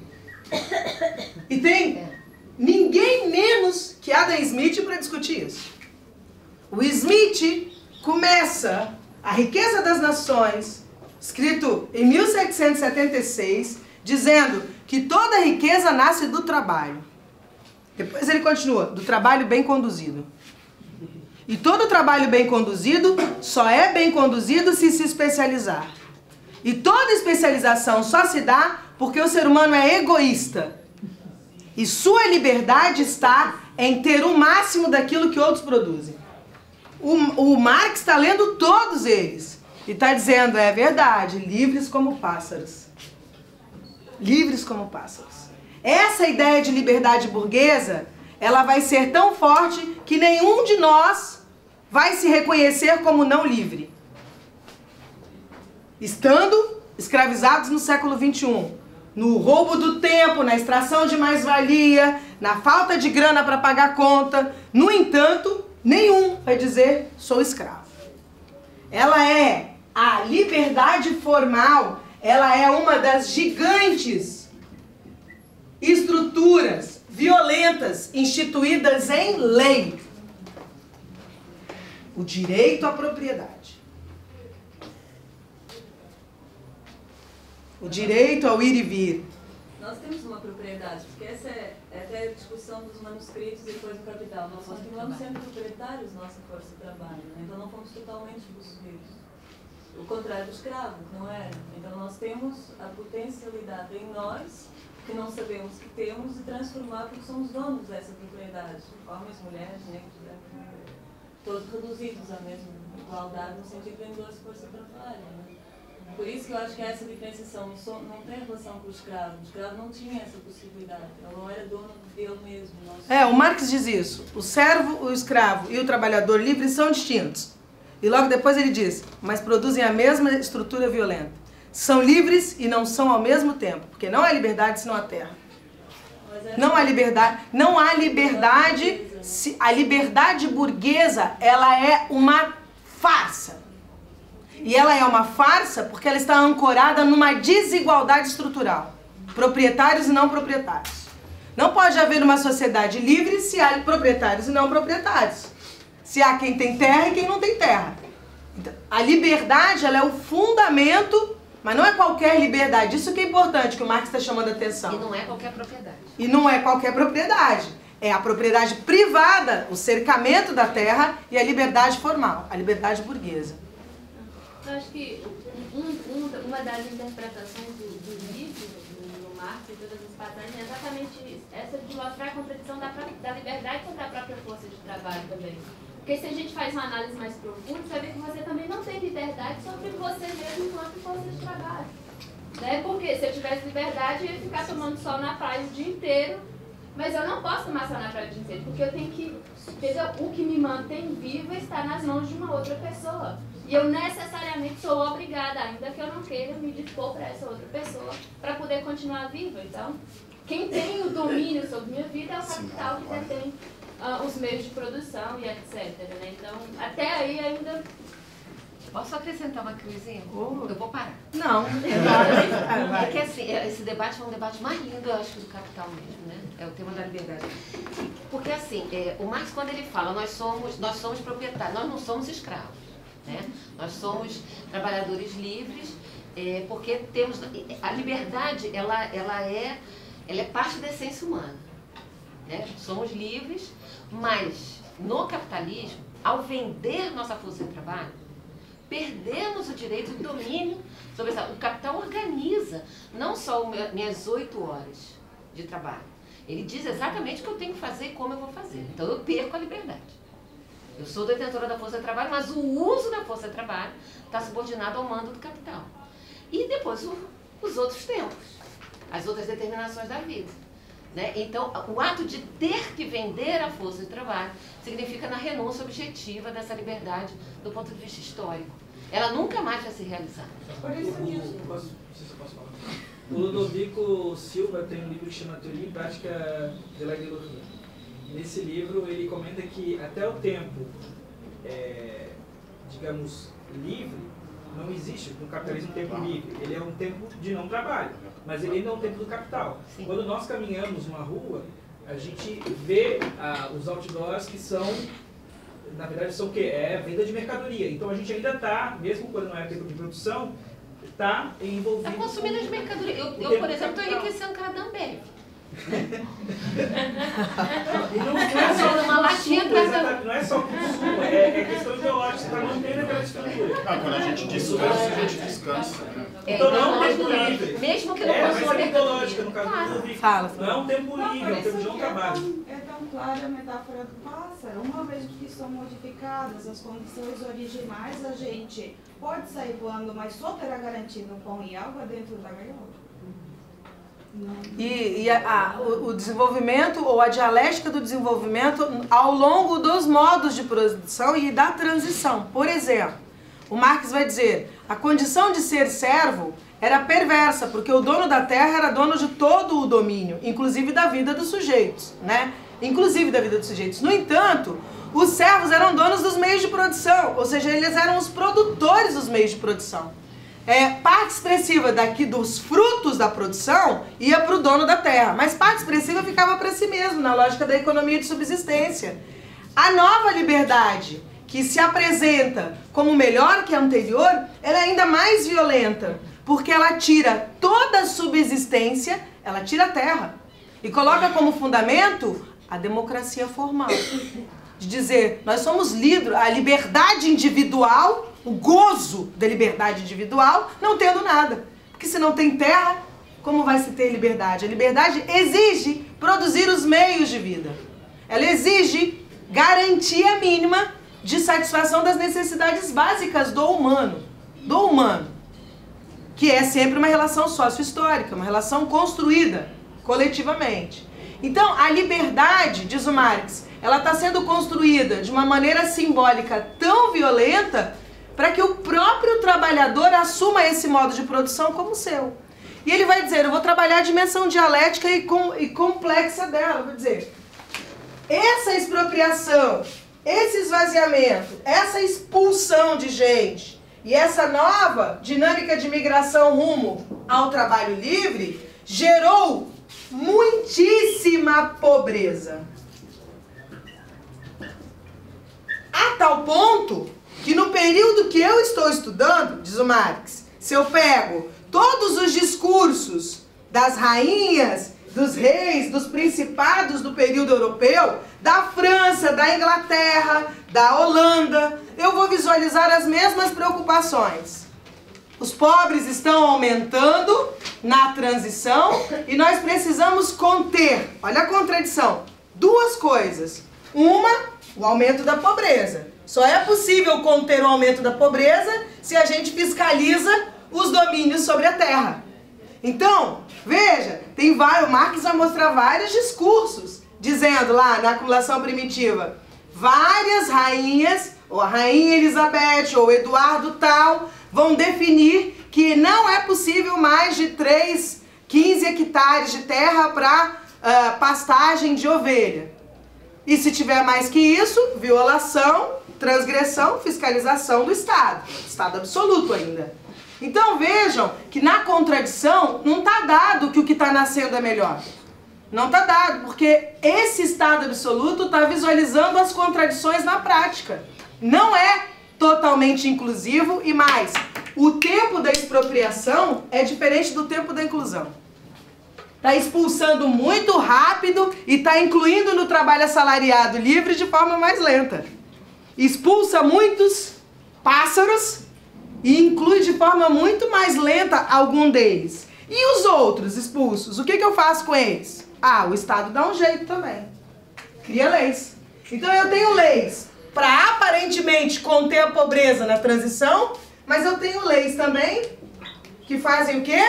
E tem ninguém menos que Adam Smith para discutir isso. O Smith começa A Riqueza das Nações, escrito em 1776, dizendo que toda riqueza nasce do trabalho. Depois ele continua, do trabalho bem conduzido. E todo trabalho bem conduzido só é bem conduzido se especializar. E toda especialização só se dá porque o ser humano é egoísta. E sua liberdade está em ter o máximo daquilo que outros produzem. O Marx está lendo todos eles. E está dizendo, é verdade, livres como pássaros. Livres como pássaros. Essa ideia de liberdade burguesa, ela vai ser tão forte que nenhum de nós vai se reconhecer como não livre. Estando escravizados no século XXI, no roubo do tempo, na extração de mais-valia, na falta de grana para pagar conta, no entanto, nenhum vai dizer sou escravo. Ela é a liberdade formal. Ela é uma das gigantes estruturas violentas instituídas em lei. O direito à propriedade. O direito ao ir e vir. Nós temos uma propriedade, porque essa é até a discussão dos manuscritos e depois do Capital. Nós continuamos sendo proprietários da nossa força de trabalho, né? Então não fomos totalmente possuídos. O contrário do escravo, não era? Então nós temos a potencialidade em nós, que não sabemos que temos, de transformar porque somos donos dessa propriedade. Homens, mulheres, negros, brancos, todos reduzidos à mesma igualdade no sentido de vendedores de força de trabalho, né? Por isso que eu acho que essa diferenciação não tem relação com o escravo. O escravo não tinha essa possibilidade. Ele não era dono dele mesmo. O Marx diz isso. O servo, o escravo e o trabalhador livre são distintos. E logo depois ele diz, mas produzem a mesma estrutura violenta. São livres e não são ao mesmo tempo. Porque não há liberdade senão a terra. Não há liberdade. Não há liberdade. A liberdade burguesa, ela é uma farsa. E ela é uma farsa porque ela está ancorada numa desigualdade estrutural. Proprietários e não proprietários. Não pode haver uma sociedade livre se há proprietários e não proprietários. Se há quem tem terra e quem não tem terra. Então, a liberdade, ela é o fundamento, mas não é qualquer liberdade. Isso que é importante, que o Marx está chamando a atenção. E não é qualquer propriedade. E não é qualquer propriedade. É a propriedade privada, o cercamento da terra e a liberdade formal, a liberdade burguesa. Eu acho que uma das interpretações do livro, do Marx e todas as passagens, é exatamente isso. Essa de mostrar a contradição da liberdade contra a própria força de trabalho também. Porque se a gente faz uma análise mais profunda, você vai ver que você também não tem liberdade sobre você mesmo enquanto força de trabalho. Né? Porque se eu tivesse liberdade, eu ia ficar tomando sol na praia o dia inteiro, Mas eu não posso tomar só na prova de incêndio, porque eu tenho que, entendeu? O que me mantém viva está nas mãos de uma outra pessoa. E eu necessariamente sou obrigada, ainda que eu não queira, me dispor para essa outra pessoa para poder continuar viva. Então, quem tem o domínio sobre minha vida é o capital que detém os meios de produção e etc. Né? Então, até aí ainda... Posso acrescentar uma coisinha? Eu vou parar. Não. É que assim, esse debate é um debate mais lindo, eu acho, do capital mesmo, né? É o tema da liberdade. Porque assim, o Marx, quando ele fala, nós somos proprietários, nós não somos escravos, né? Nós somos trabalhadores livres, porque temos... A liberdade, ela é parte da essência humana, né? Somos livres, mas no capitalismo, ao vender nossa força de trabalho, perdemos o direito de domínio sobre essa... O capital organiza não só minhas 8 horas de trabalho. Ele diz exatamente o que eu tenho que fazer e como eu vou fazer. Então eu perco a liberdade. Eu sou detentora da força de trabalho, mas o uso da força de trabalho está subordinado ao mando do capital. E depois os outros tempos, as outras determinações da vida. Né? Então, o ato de ter que vender a força de trabalho significa na renúncia objetiva dessa liberdade do ponto de vista histórico. Ela nunca mais vai se realizar. Por isso mesmo. Posso falar? O Ludovico Silva tem um livro que chama Teoria e Prática de la Ideologia. Nesse livro ele comenta que até o tempo, digamos, livre, não existe no capitalismo um tempo livre. Ele é um tempo de não trabalho, mas ele ainda é um tempo do capital. Sim. Quando nós caminhamos numa rua, a gente vê os outdoors que são, na verdade, são o quê? É venda de mercadoria. Então a gente ainda está, mesmo quando não é tempo de produção, está envolvido... Está consumindo as mercadorias. Eu por exemplo, estou enriquecendo cada Ambev. Não é só uma latinha, não é só consumo, é questão ideológica, você está mantendo aquela estrutura. Quando a gente descansa, a gente descansa. Então não é um tempo livre. Mesmo que não consuma mas é ideológica, no caso do Ludovico. Não é um tempo livre, é um tempo de não trabalho. É tão clara a metáfora do pássaro. Uma vez que são modificadas as condições originais, a gente pode sair voando, mas só terá garantido pão e água dentro da gaiola. O desenvolvimento, ou a dialética do desenvolvimento ao longo dos modos de produção e da transição. Por exemplo, o Marx vai dizer, a condição de ser servo era perversa, porque o dono da terra era dono de todo o domínio, inclusive da vida dos sujeitos, né? Inclusive da vida dos sujeitos. No entanto, os servos eram donos dos meios de produção, ou seja, eles eram os produtores dos meios de produção. Parte expressiva daqui dos frutos da produção ia para o dono da terra, mas parte expressiva ficava para si mesmo, na lógica da economia de subsistência. A nova liberdade, que se apresenta como melhor que a anterior, ela é ainda mais violenta, porque ela tira toda a subsistência, ela tira a terra, e coloca como fundamento a democracia formal. De dizer, nós somos livres, a liberdade individual, o gozo da liberdade individual, não tendo nada. Porque se não tem terra, como vai se ter liberdade? A liberdade exige produzir os meios de vida. Ela exige garantia mínima de satisfação das necessidades básicas do humano. Que é sempre uma relação sócio-histórica, uma relação construída coletivamente. Então, a liberdade, diz o Marx, ela está sendo construída de uma maneira simbólica tão violenta para que o próprio trabalhador assuma esse modo de produção como seu. E ele vai dizer, eu vou trabalhar a dimensão dialética e complexa dela. Vou dizer, essa expropriação, esse esvaziamento, essa expulsão de gente e essa nova dinâmica de migração rumo ao trabalho livre gerou muitíssima pobreza. A tal ponto que no período que eu estou estudando, diz o Marx, se eu pego todos os discursos das rainhas, dos reis, dos principados do período europeu, da França, da Inglaterra, da Holanda, eu vou visualizar as mesmas preocupações. Os pobres estão aumentando na transição e nós precisamos conter, olha a contradição, duas coisas. Uma, o aumento da pobreza. Só é possível conter o aumento da pobreza se a gente fiscaliza os domínios sobre a terra. Então, Veja, tem vários, o Marx vai mostrar vários discursos, dizendo lá na acumulação primitiva, várias rainhas, ou a rainha Elizabeth, ou Eduardo tal, vão definir que não é possível mais de 15 hectares de terra para pastagem de ovelha. E se tiver mais que isso, violação, transgressão, fiscalização do Estado. Estado absoluto ainda. Então vejam que na contradição não está dado que o que está nascendo é melhor. Não está dado, porque esse Estado absoluto está visualizando as contradições na prática. Não é totalmente inclusivo e mais, o tempo da expropriação é diferente do tempo da inclusão. Está expulsando muito rápido e está incluindo no trabalho assalariado livre de forma mais lenta. Expulsa muitos pássaros e inclui de forma muito mais lenta algum deles. E os outros expulsos, o que eu faço com eles? Ah, o Estado dá um jeito também. Cria leis. Então eu tenho leis para aparentemente conter a pobreza na transição, mas eu tenho leis também que fazem o quê?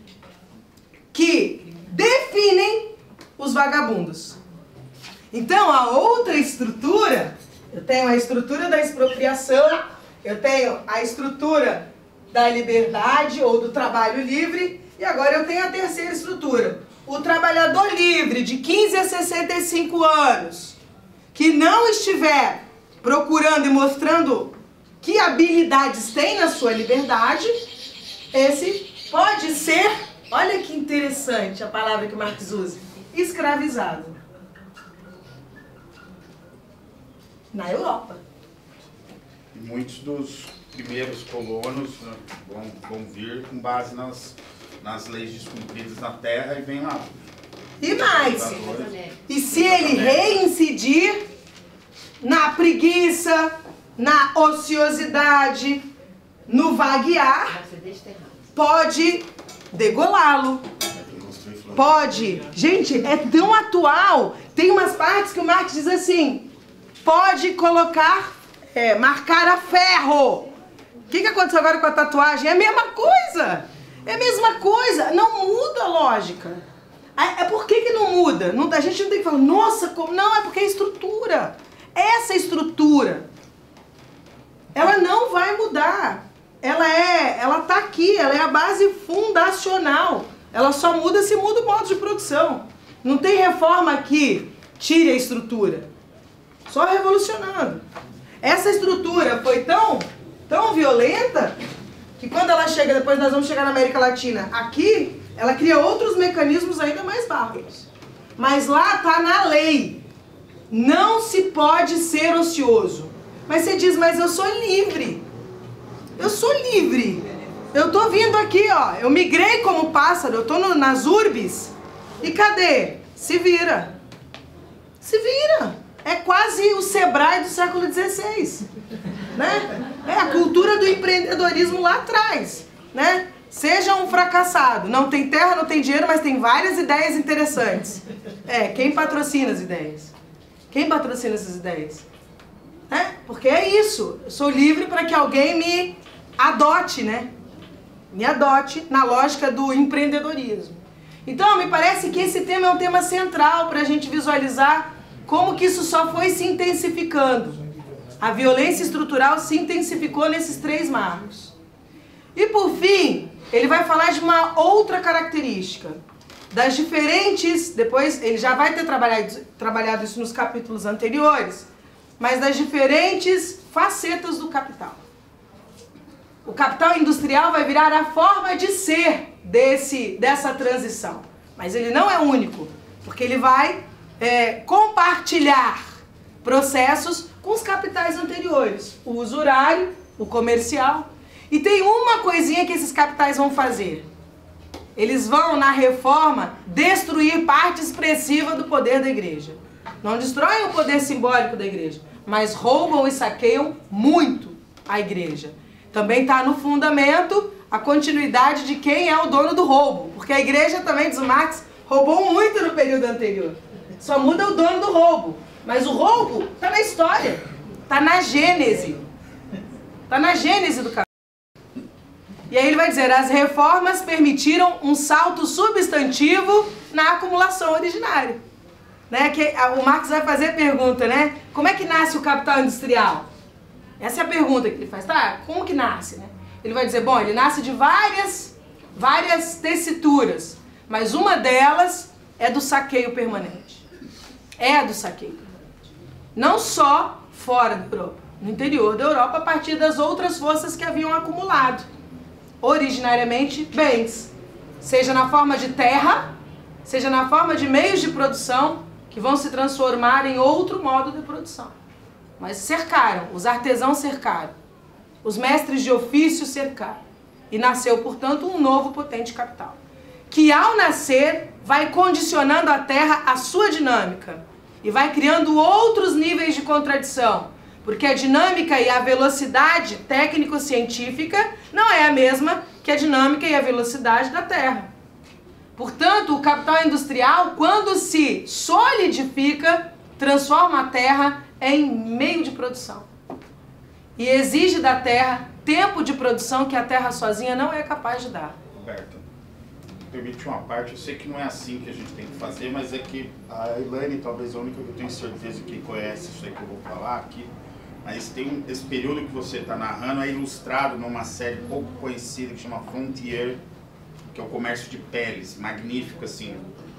Que definem os vagabundos. Então a outra estrutura, eu tenho a estrutura da expropriação, eu tenho a estrutura da liberdade ou do trabalho livre, e agora eu tenho a terceira estrutura. O trabalhador livre de 15 a 65 anos, que não estiver procurando e mostrando que habilidades tem na sua liberdade, esse pode ser, olha que interessante a palavra que Marx usa, escravizado. Na Europa. E muitos dos primeiros colonos vão vir com base nas leis descumpridas na terra e vem lá. E mais, e se ele reincidir na preguiça, na ociosidade, no vaguear, pode degolá-lo. Pode. Gente, é tão atual. Tem umas partes que o Marx diz assim, pode colocar, marcar a ferro. O que aconteceu agora com a tatuagem? É a mesma coisa. É a mesma coisa. Não muda a lógica. Por que não muda? A gente não tem que falar, nossa, como... Não, é porque é estrutura. Essa estrutura, ela não vai mudar. Ela tá aqui, ela é a base fundacional. Ela só muda se muda o modo de produção. Não tem reforma que tire a estrutura. Só revolucionando. Essa estrutura foi tão violenta que quando ela chega, depois nós vamos chegar na América Latina, aqui, ela cria outros mecanismos ainda mais bárbaros. Mas lá está na lei. Não se pode ser ocioso. Mas você diz, mas eu sou livre. Eu sou livre. Eu tô vindo aqui, ó. Eu migrei como pássaro, eu tô nas urbes. E cadê? Se vira. Se vira. É quase o Sebrae do século XVI. Né? É a cultura do empreendedorismo lá atrás. Né? Seja um fracassado. Não tem terra, não tem dinheiro, mas tem várias ideias interessantes. Quem patrocina as ideias? Quem patrocina essas ideias? Porque é isso. Eu sou livre para que alguém me adote, né? Me adote na lógica do empreendedorismo. Então, me parece que esse tema é um tema central para a gente visualizar como que isso só foi se intensificando. A violência estrutural se intensificou nesses 3 marcos. E por fim, ele vai falar de uma outra característica. Das diferentes, depois ele já vai ter trabalhado isso nos capítulos anteriores, mas das diferentes facetas do capital. O capital industrial vai virar a forma de ser dessa transição. Mas ele não é único, porque ele vai compartilhar processos com os capitais anteriores. O usurário, o comercial. E tem uma coisinha que esses capitais vão fazer. Eles vão, na reforma, destruir parte expressiva do poder da igreja. Não destroem o poder simbólico da igreja, mas roubam e saqueiam muito a igreja. Também está no fundamento a continuidade de quem é o dono do roubo. Porque a igreja também, diz o Marx, roubou muito no período anterior. Só muda o dono do roubo. Mas o roubo está na história. Está na gênese. Está na gênese do capítulo. E aí ele vai dizer, as reformas permitiram um salto substantivo na acumulação originária. Né? Que o Marx vai fazer a pergunta, né? Como é que nasce o capital industrial? Essa é a pergunta que ele faz, tá? Como que nasce, né? Ele vai dizer, bom, ele nasce de várias tessituras, mas uma delas é do saqueio permanente. É do saqueio permanente. Não só fora da Europa, no interior da Europa, a partir das outras forças que haviam acumulado, originariamente, bens. Seja na forma de terra, seja na forma de meios de produção, que vão se transformar em outro modo de produção. Mas cercaram, os artesãos cercaram, os mestres de ofício cercaram. E nasceu, portanto, um novo potente capital, que ao nascer vai condicionando a terra à sua dinâmica e vai criando outros níveis de contradição, porque a dinâmica e a velocidade técnico-científica não é a mesma que a dinâmica e a velocidade da terra. Portanto, o capital industrial, quando se solidifica, transforma a terra em meio de produção. E exige da terra tempo de produção que a terra sozinha não é capaz de dar. Roberto, permite uma parte, eu sei que não é assim que a gente tem que fazer, mas é que a Elaine, talvez a única que eu tenho certeza que conhece isso aí que eu vou falar aqui, mas tem esse período que você está narrando, é ilustrado numa série pouco conhecida que chama Frontier, que é o comércio de peles, magnífico, assim,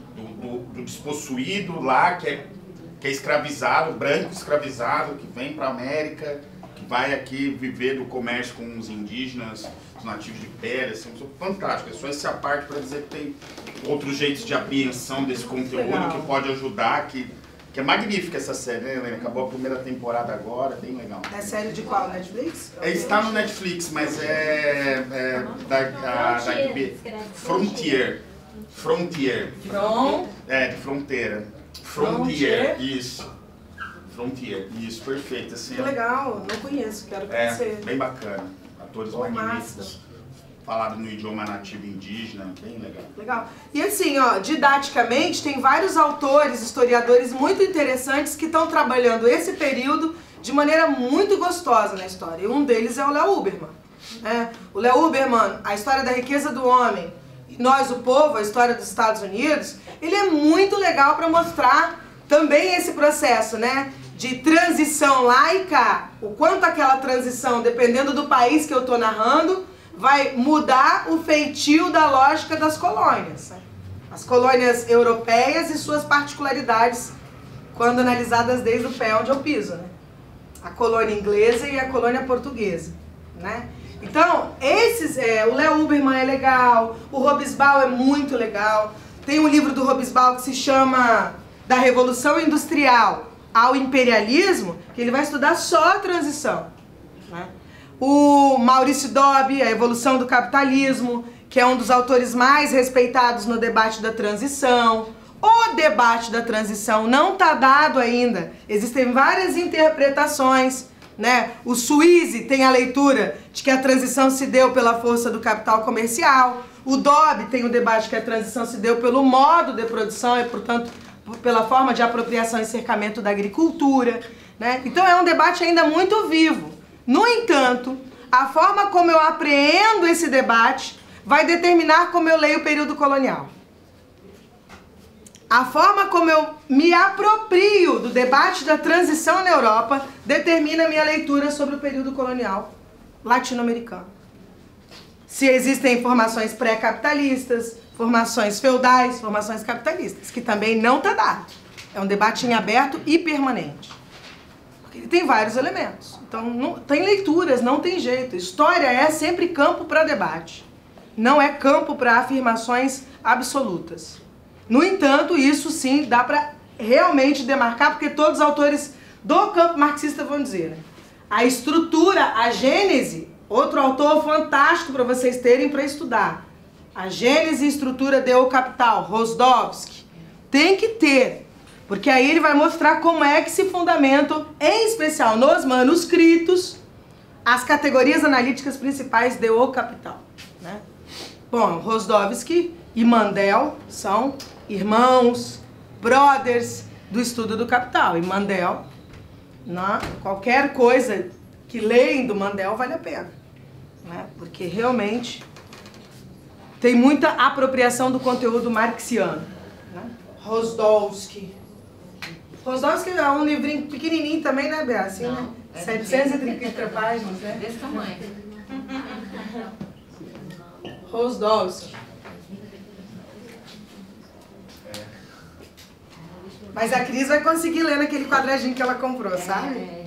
do despossuído lá, que é escravizado, branco escravizado, que vem para a América, que vai aqui viver do comércio com os indígenas, os nativos de pele, assim, fantástico. É só essa parte para dizer que tem outros jeitos de apreensão desse conteúdo que pode ajudar, que é magnífica essa série, né, Helena? Acabou a primeira temporada agora, bem legal. É série de qual? Netflix? Está no Netflix, mas é da Frontier. Frontier. De fronteira. Frontier, isso. Frontier, isso, perfeito. Assim, que legal, não conheço, quero conhecer. Bem bacana. Atores magníficos. Falado no idioma nativo indígena, bem legal. Legal. E assim, ó, didaticamente, tem vários autores, historiadores muito interessantes que estão trabalhando esse período de maneira muito gostosa na história. E um deles é o Léo Huberman. O Léo Huberman, A História da Riqueza do Homem, Nós, o Povo, a História dos Estados Unidos, ele é muito legal para mostrar também esse processo, né, de transição lá e cá. O quanto aquela transição, dependendo do país que eu estou narrando, vai mudar o feitio da lógica das colônias. As colônias europeias e suas particularidades, quando analisadas desde o pé onde eu piso, né? A colônia inglesa e a colônia portuguesa, né? Então, o Léo Huberman é legal, o Hobsbawm é muito legal. Tem um livro do Hobsbawm que se chama Da Revolução Industrial ao Imperialismo, que ele vai estudar só a transição, né? O Maurício Dobb, A Evolução do Capitalismo, que é um dos autores mais respeitados no debate da transição. O debate da transição não está dado ainda. Existem várias interpretações, né? O Suisse tem a leitura de que a transição se deu pela força do capital comercial. O Dobb tem o debate que a transição se deu pelo modo de produção e, portanto, pela forma de apropriação e cercamento da agricultura, né? Então é um debate ainda muito vivo. No entanto, a forma como eu apreendo esse debate vai determinar como eu leio o período colonial. A forma como eu me aproprio do debate da transição na Europa determina a minha leitura sobre o período colonial latino-americano. Se existem formações pré-capitalistas, formações feudais, formações capitalistas, que também não está dado. É um debate em aberto e permanente. Porque ele tem vários elementos. Então, não, tem leituras, não tem jeito. História é sempre campo para debate. Não é campo para afirmações absolutas. No entanto, isso sim dá para realmente demarcar, porque todos os autores do campo marxista vão dizer, né? A estrutura, a gênese, outro autor fantástico para vocês terem para estudar. A gênese e estrutura de O Capital, Rosdowski. Tem que ter, porque aí ele vai mostrar como é que se fundamentam, em especial nos manuscritos, as categorias analíticas principais de O Capital, né? Bom, Rosdowski e Mandel são irmãos, brothers do estudo do Capital. E Mandel, qualquer coisa que leem do Mandel vale a pena. né? Porque realmente tem muita apropriação do conteúdo marxiano, né? Rosdolsky é um livrinho pequenininho também, né, Bea? Assim, não, né? 730 páginas, né? Desse tamanho. Rosdolsky. Mas a Cris vai conseguir ler naquele quadradinho que ela comprou, sabe?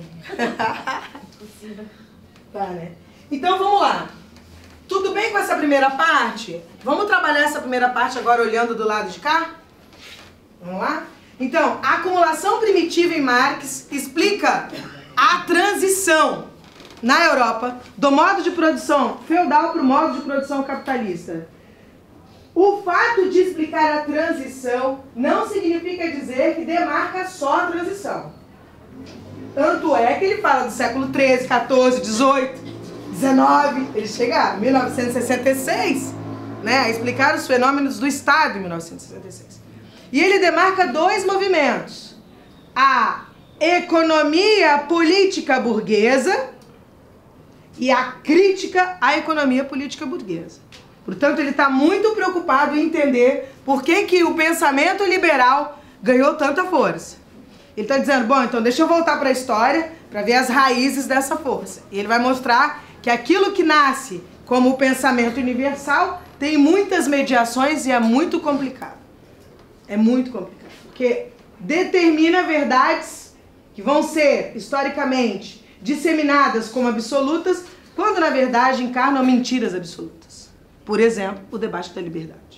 Tá, né? Então vamos lá. Tudo bem com essa primeira parte? Vamos trabalhar essa primeira parte agora olhando do lado de cá? Vamos lá? Então, a acumulação primitiva em Marx explica a transição na Europa do modo de produção feudal para o modo de produção capitalista. O fato de explicar a transição não significa dizer que demarca só a transição. Tanto é que ele fala do século XIII, XIV, XVIII, XIX, ele chega em 1966, né, a explicar os fenômenos do Estado em 1966. E ele demarca dois movimentos: a economia política burguesa e a crítica à economia política burguesa. Portanto, ele está muito preocupado em entender por que o pensamento liberal ganhou tanta força. Ele está dizendo, bom, então deixa eu voltar para a história para ver as raízes dessa força. E ele vai mostrar que aquilo que nasce como o pensamento universal tem muitas mediações e é muito complicado. É muito complicado, porque determina verdades que vão ser, historicamente, disseminadas como absolutas, quando, na verdade, encarnam mentiras absolutas. Por exemplo, o debate da liberdade.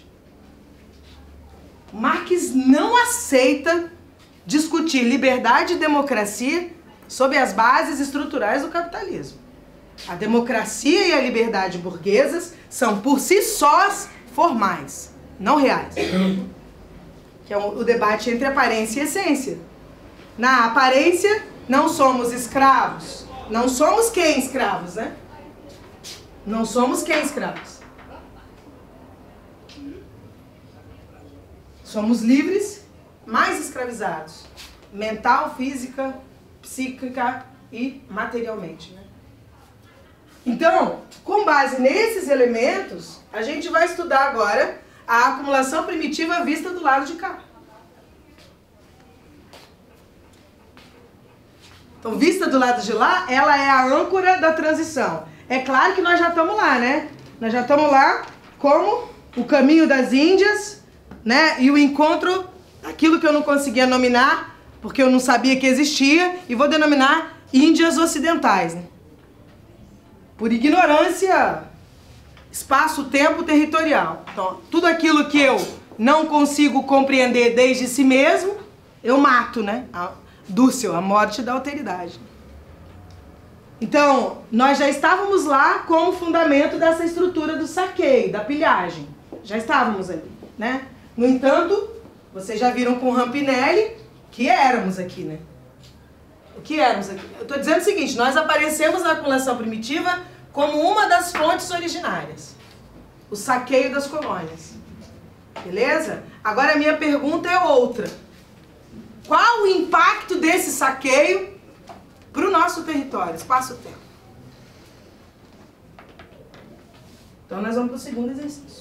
Marx não aceita discutir liberdade e democracia sob as bases estruturais do capitalismo. A democracia e a liberdade burguesas são, por si sós, formais, não reais. Que é o debate entre aparência e essência. Na aparência, não somos escravos. Não somos quem escravos, né? Não somos quem escravos. Somos livres, mais escravizados. Mental, física, psíquica e materialmente, né? Então, com base nesses elementos, a gente vai estudar agora a acumulação primitiva vista do lado de cá. Então, vista do lado de lá, ela é a âncora da transição. É claro que nós já estamos lá, né? Nós já estamos lá como o caminho das Índias, né? E o encontro daquilo que eu não conseguia nominar, porque eu não sabia que existia, e vou denominar Índias Ocidentais, né? Por ignorância, espaço-tempo territorial. Então, tudo aquilo que eu não consigo compreender desde si mesmo, eu mato, né? Dúcil, a morte da alteridade. Então, nós já estávamos lá como fundamento dessa estrutura do saqueio, da pilhagem. Já estávamos ali, né? No entanto, vocês já viram com Rampinelli que éramos aqui, né? O que éramos aqui? Eu estou dizendo o seguinte, nós aparecemos na acumulação primitiva como uma das fontes originárias. O saqueio das colônias. Beleza? Agora a minha pergunta é outra. Qual o impacto desse saqueio para o nosso território, espaço-tempo? Então nós vamos para o segundo exercício.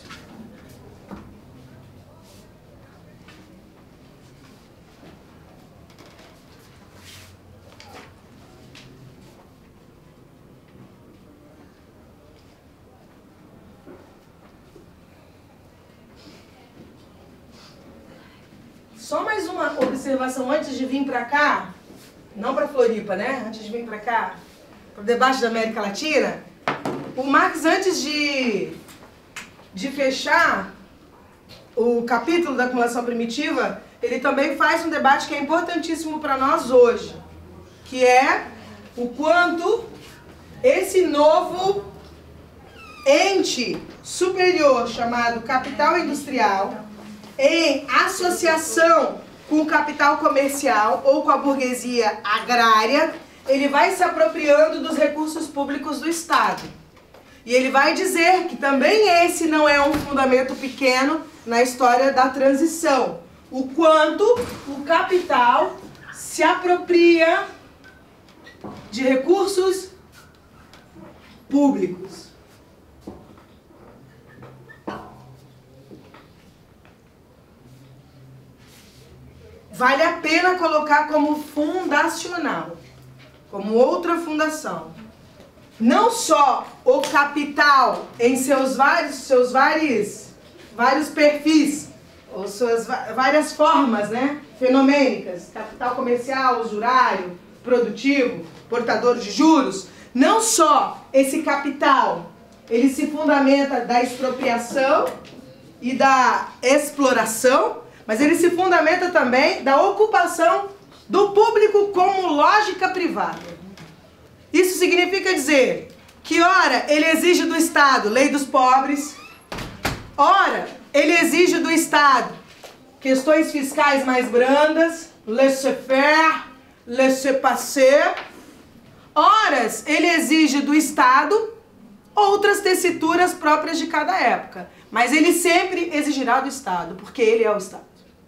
Só mais uma observação antes de vir para cá, não para Floripa, né? Antes de vir para cá, para o debate da América Latina, o Marx, antes de fechar o capítulo da acumulação primitiva, ele também faz um debate que é importantíssimo para nós hoje, que é o quanto esse novo ente superior chamado capital industrial, em associação com o capital comercial ou com a burguesia agrária, ele vai se apropriando dos recursos públicos do Estado. E ele vai dizer que também esse não é um fundamento pequeno na história da transição. O quanto o capital se apropria de recursos públicos. vale a pena colocar como fundacional, como outra fundação. Não só o capital em seus vários perfis, ou suas várias formas, né, fenomênicas, capital comercial, usurário, produtivo, portador de juros, não só esse capital, ele se fundamenta da expropriação e da exploração, mas ele se fundamenta também da ocupação do público como lógica privada. Isso significa dizer que, ora, ele exige do Estado lei dos pobres, ora, ele exige do Estado questões fiscais mais brandas, laissez-faire, laissez-passer, horas ele exige do Estado outras tessituras próprias de cada época, mas ele sempre exigirá do Estado, porque ele é o Estado.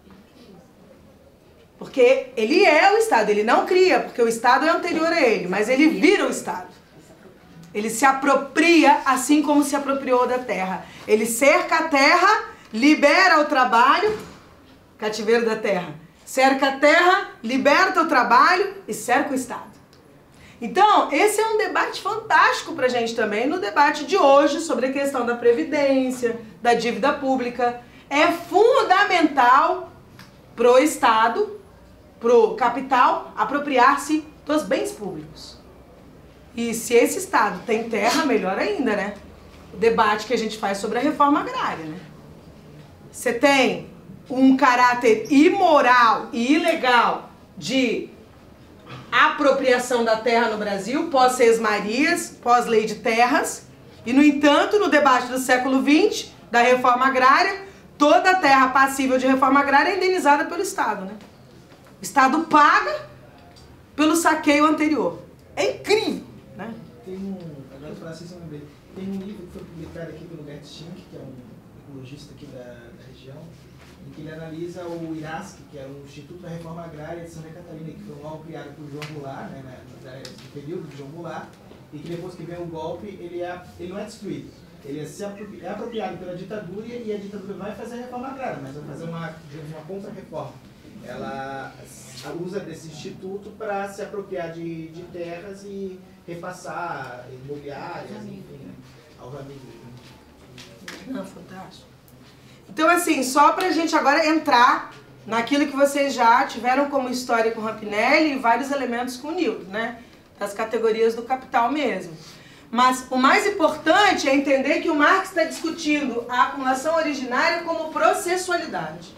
Porque ele é o Estado, ele não cria, porque o Estado é anterior a ele, mas ele vira o Estado. Ele se apropria assim como se apropriou da terra. Ele cerca a terra, libera o trabalho, cativeiro da terra. Cerca a terra, liberta o trabalho e cerca o Estado. Então, esse é um debate fantástico para a gente também, no debate de hoje sobre a questão da previdência, da dívida pública. É fundamental para o Estado, para o capital, apropriar-se dos bens públicos. E se esse Estado tem terra, melhor ainda, né? O debate que a gente faz sobre a reforma agrária, né? Você tem um caráter imoral e ilegal de apropriação da terra no Brasil, pós-Sesmarias, pós-lei de terras, e, no entanto, no debate do século XX, da reforma agrária, toda a terra passível de reforma agrária é indenizada pelo Estado, né? O Estado paga pelo saqueio anterior. É incrível, né? Tem agora eu francês eu lembrei, tem um livro que foi publicado aqui pelo Gert Schinck, que é um ecologista aqui da região, em que ele analisa o IRASC, que é o Instituto da Reforma Agrária de Santa Catarina, que foi um órgão criado por João Goulart, né, no período de João Goulart, e que depois que vem o golpe, ele não é destruído. Ele é apropriado pela ditadura e a ditadura vai fazer a reforma agrária, mas vai fazer uma contra-reforma. Ela usa desse instituto para se apropriar de terras e repassar imobiliárias, enfim, aos amigos. Não, fantástico. Então, assim, só para a gente agora entrar naquilo que vocês já tiveram como história com o Rampinelli e vários elementos com o Nildo, né? Das categorias do capital mesmo. Mas o mais importante é entender que o Marx está discutindo a acumulação originária como processualidade.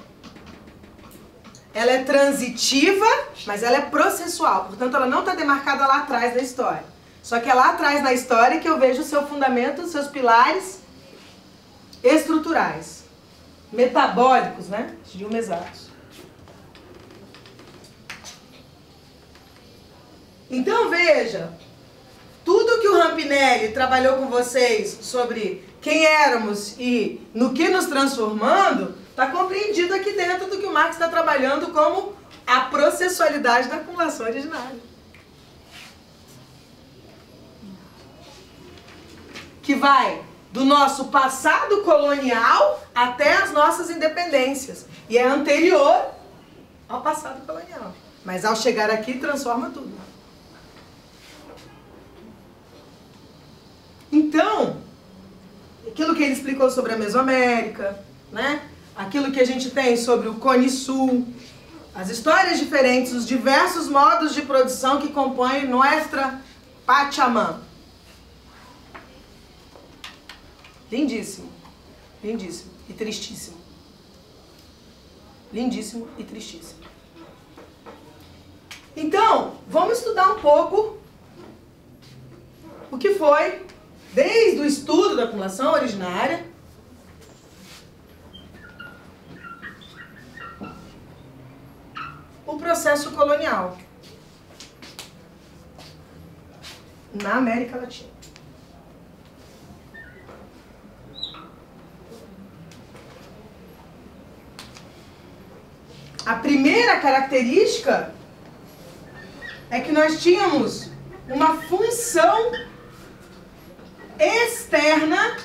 Ela é transitiva, mas ela é processual. Portanto, ela não está demarcada lá atrás da história. Só que é lá atrás da história que eu vejo o seu fundamento, os seus pilares estruturais, metabólicos, né? Exatos. Então, veja, tudo que o Rampinelli trabalhou com vocês sobre quem éramos e no que nos transformando, está compreendido aqui dentro do que o Marx está trabalhando como a processualidade da acumulação originária. Que vai do nosso passado colonial até as nossas independências. E é anterior ao passado colonial. Mas ao chegar aqui, transforma tudo. Então, aquilo que ele explicou sobre a Mesoamérica, né? Aquilo que a gente tem sobre o Cone Sul, as histórias diferentes, os diversos modos de produção que compõem Nuestra Pachamama. Lindíssimo, lindíssimo e tristíssimo. Lindíssimo e tristíssimo. Então, vamos estudar um pouco o que foi, desde o estudo da acumulação originária, o processo colonial na América Latina. A primeira característica é que nós tínhamos uma função externa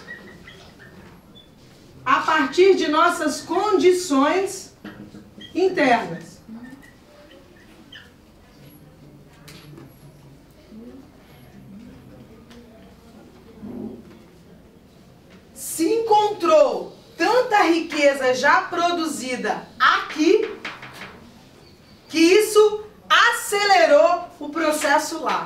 a partir de nossas condições internas. encontrou tanta riqueza já produzida aqui, que isso acelerou o processo lá.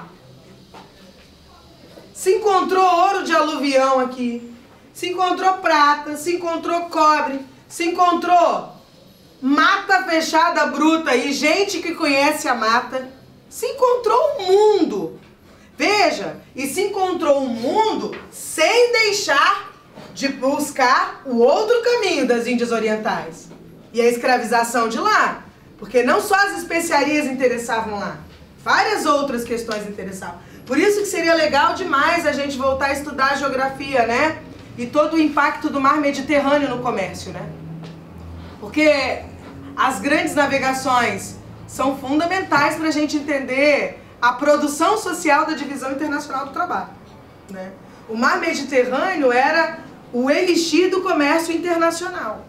Se encontrou ouro de aluvião aqui, se encontrou prata, se encontrou cobre, se encontrou mata fechada bruta e gente que conhece a mata, se encontrou um mundo. Veja, e se encontrou um mundo sem deixar de buscar o outro caminho das Índias Orientais e a escravização de lá. Porque não só as especiarias interessavam lá, várias outras questões interessavam. Por isso que seria legal demais a gente voltar a estudar a geografia, né? E todo o impacto do mar Mediterrâneo no comércio, né? Porque as grandes navegações são fundamentais para a gente entender a produção social da divisão internacional do trabalho, né? O mar Mediterrâneo era o elixir do comércio internacional.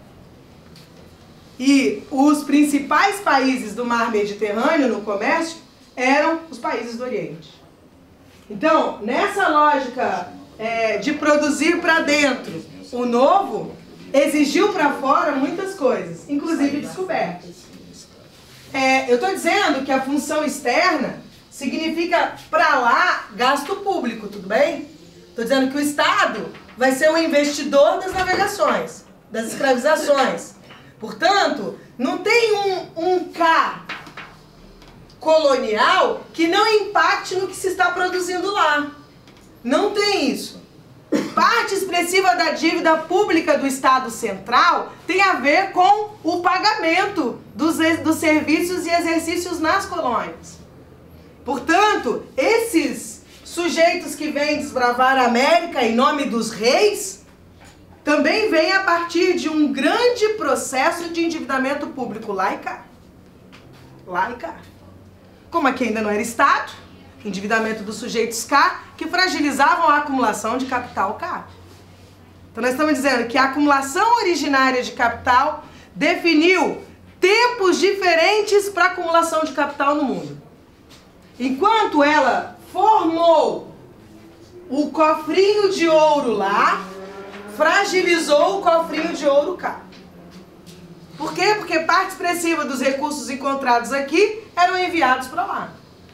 E os principais países do mar Mediterrâneo no comércio eram os países do Oriente. Então, nessa lógica de produzir para dentro o novo, exigiu para fora muitas coisas, inclusive descobertas. Eu estou dizendo que a função externa significa para lá gasto público, tudo bem? Estou dizendo que o Estado vai ser o investidor das navegações, das escravizações. Portanto, não tem um K colonial que não impacte no que se está produzindo lá. Não tem isso. Parte expressiva da dívida pública do Estado Central tem a ver com o pagamento dos serviços e exercícios nas colônias. Portanto, esses sujeitos que vêm desbravar a América em nome dos reis também vêm a partir de um grande processo de endividamento público lá e cá. Lá e cá. Como aqui ainda não era Estado, endividamento dos sujeitos cá, que fragilizavam a acumulação de capital cá. Então nós estamos dizendo que a acumulação originária de capital definiu tempos diferentes para a acumulação de capital no mundo. Enquanto ela formou o cofrinho de ouro lá, fragilizou o cofrinho de ouro cá. Por quê? Porque parte expressiva dos recursos encontrados aqui eram enviados para lá.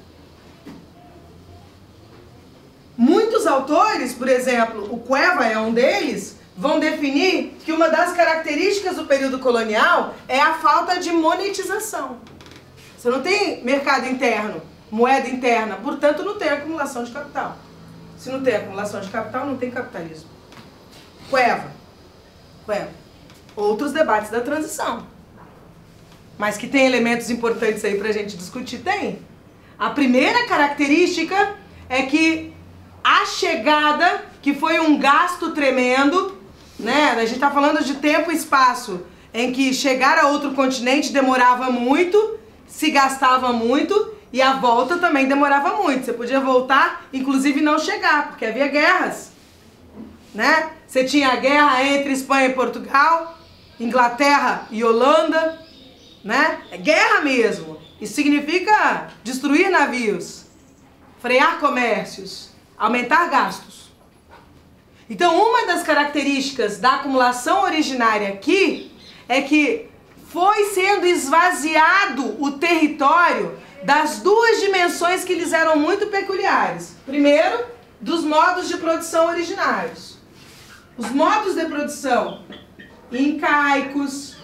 Muitos autores, por exemplo, o Cueva é um deles, vão definir que uma das características do período colonial é a falta de monetização. Você não tem mercado interno, moeda interna, portanto não tem acumulação de capital. Se não tem acumulação de capital, não tem capitalismo. Cueva. Outros debates da transição. Mas que tem elementos importantes aí pra gente discutir, tem. A primeira característica é que a chegada, que foi um gasto tremendo, né? A gente está falando de tempo e espaço, em que chegar a outro continente demorava muito, se gastava muito, e a volta também demorava muito. Você podia voltar, inclusive não chegar, porque havia guerras, né? Você tinha a guerra entre Espanha e Portugal, Inglaterra e Holanda, né? É guerra mesmo. Isso significa destruir navios, frear comércios, aumentar gastos. Então, uma das características da acumulação originária aqui é que foi sendo esvaziado o território das duas dimensões que lhes eram muito peculiares. Primeiro, dos modos de produção originários. Os modos de produção incaicos,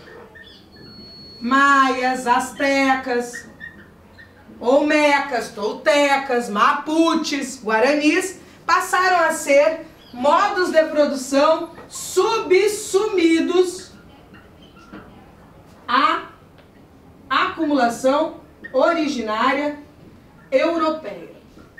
maias, astecas, olmecas, toltecas, mapuches, guaranis, passaram a ser modos de produção subsumidos à acumulação originária europeia.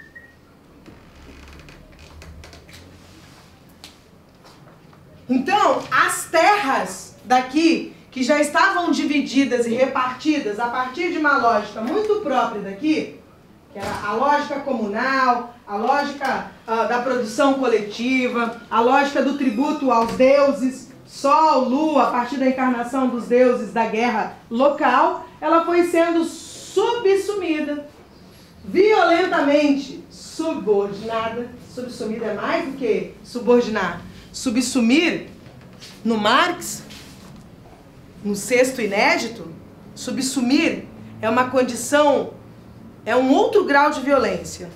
Então, as terras daqui, que já estavam divididas e repartidas a partir de uma lógica muito própria daqui, que era a lógica comunal, a lógica da produção coletiva, a lógica do tributo aos deuses, Sol, Lua, a partir da encarnação dos deuses da guerra local, ela foi sendo subsumida, violentamente subordinada. Subsumida é mais do que subordinar. Subsumir No Marx, no Sexto Inédito, subsumir é uma condição, é um outro grau de violência.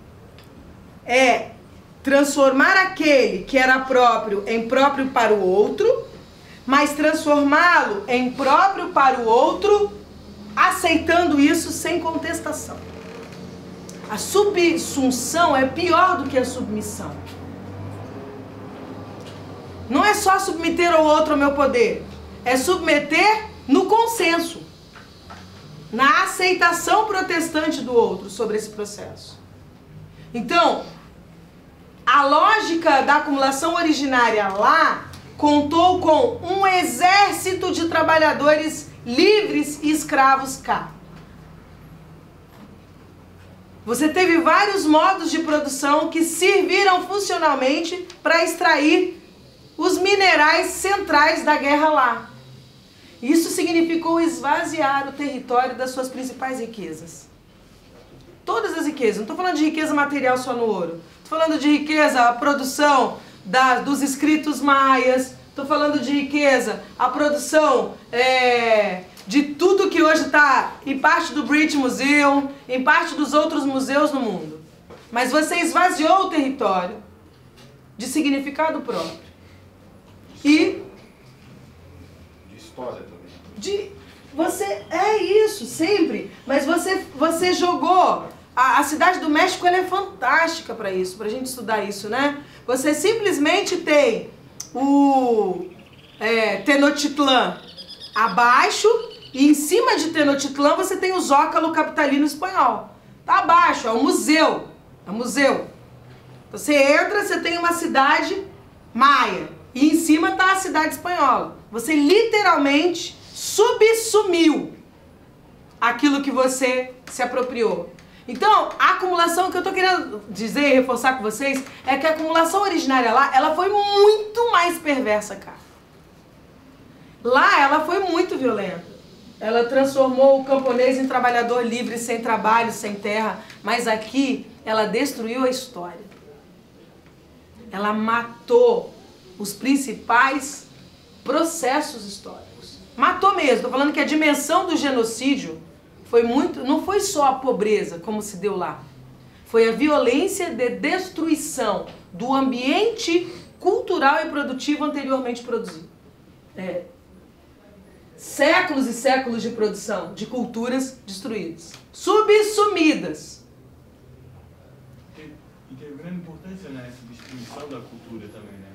É transformar aquele que era próprio em próprio para o outro, mas transformá-lo em próprio para o outro, aceitando isso sem contestação. A subsunção é pior do que a submissão. Não é só submeter ao outro ao meu poder, é submeter no consenso, na aceitação protestante do outro sobre esse processo. Então, a lógica da acumulação originária lá contou com um exército de trabalhadores livres e escravos cá. Você teve vários modos de produção que serviram funcionalmente para extrair os minerais centrais da guerra lá. Isso significou esvaziar o território das suas principais riquezas. Todas as riquezas. Não estou falando de riqueza material só no ouro. Estou falando de riqueza, a produção dos escritos maias. Estou falando de riqueza, a produção de tudo que hoje está em parte do British Museum, em parte dos outros museus no mundo. Mas você esvaziou o território de significado próprio. E de história também. É isso, sempre. Mas você jogou. A cidade do México, ela é fantástica para isso, para a gente estudar isso, né? Você simplesmente tem o Tenochtitlán abaixo, e em cima de Tenochtitlán você tem o Zócalo capitalino espanhol. Tá abaixo, é um museu. É um museu. Você entra, você tem uma cidade maia. E em cima está a cidade espanhola. Você literalmente subsumiu aquilo que você se apropriou. Então, a acumulação, que eu estou querendo dizer e reforçar com vocês, é que a acumulação originária lá, ela foi muito mais perversa, cara. Lá, ela foi muito violenta. Ela transformou o camponês em trabalhador livre, sem trabalho, sem terra. Mas aqui, ela destruiu a história. Ela matou os principais processos históricos. Matou mesmo. Estou falando que a dimensão do genocídio foi muito, não foi só a pobreza, como se deu lá. Foi a violência de destruição do ambiente cultural e produtivo anteriormente produzido. Séculos e séculos de produção de culturas destruídas, subsumidas. E teve grande importância nessa destruição da cultura também, né?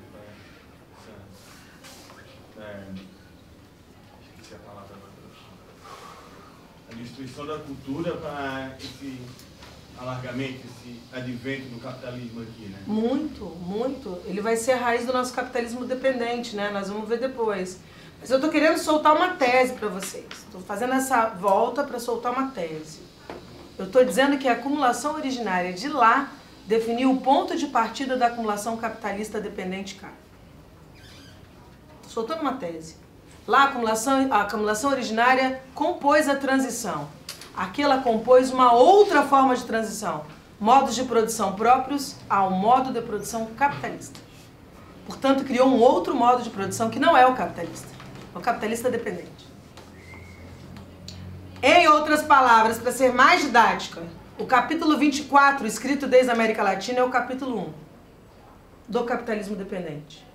Esqueci a palavra agora. A destruição da cultura para esse alargamento, esse advento do capitalismo aqui, né? Muito, muito. Ele vai ser a raiz do nosso capitalismo dependente, né? Nós vamos ver depois. Mas eu estou querendo soltar uma tese para vocês. Estou fazendo essa volta para soltar uma tese. Eu estou dizendo que a acumulação originária de lá definiu o ponto de partida da acumulação capitalista dependente cá. Estou soltando uma tese. Lá a acumulação originária compôs a transição. Aqui ela compôs uma outra forma de transição. Modos de produção próprios ao modo de produção capitalista. Portanto, criou um outro modo de produção que não é o capitalista. É o capitalista dependente. Em outras palavras, para ser mais didática, o capítulo 24, escrito desde a América Latina, é o capítulo 1 do capitalismo dependente.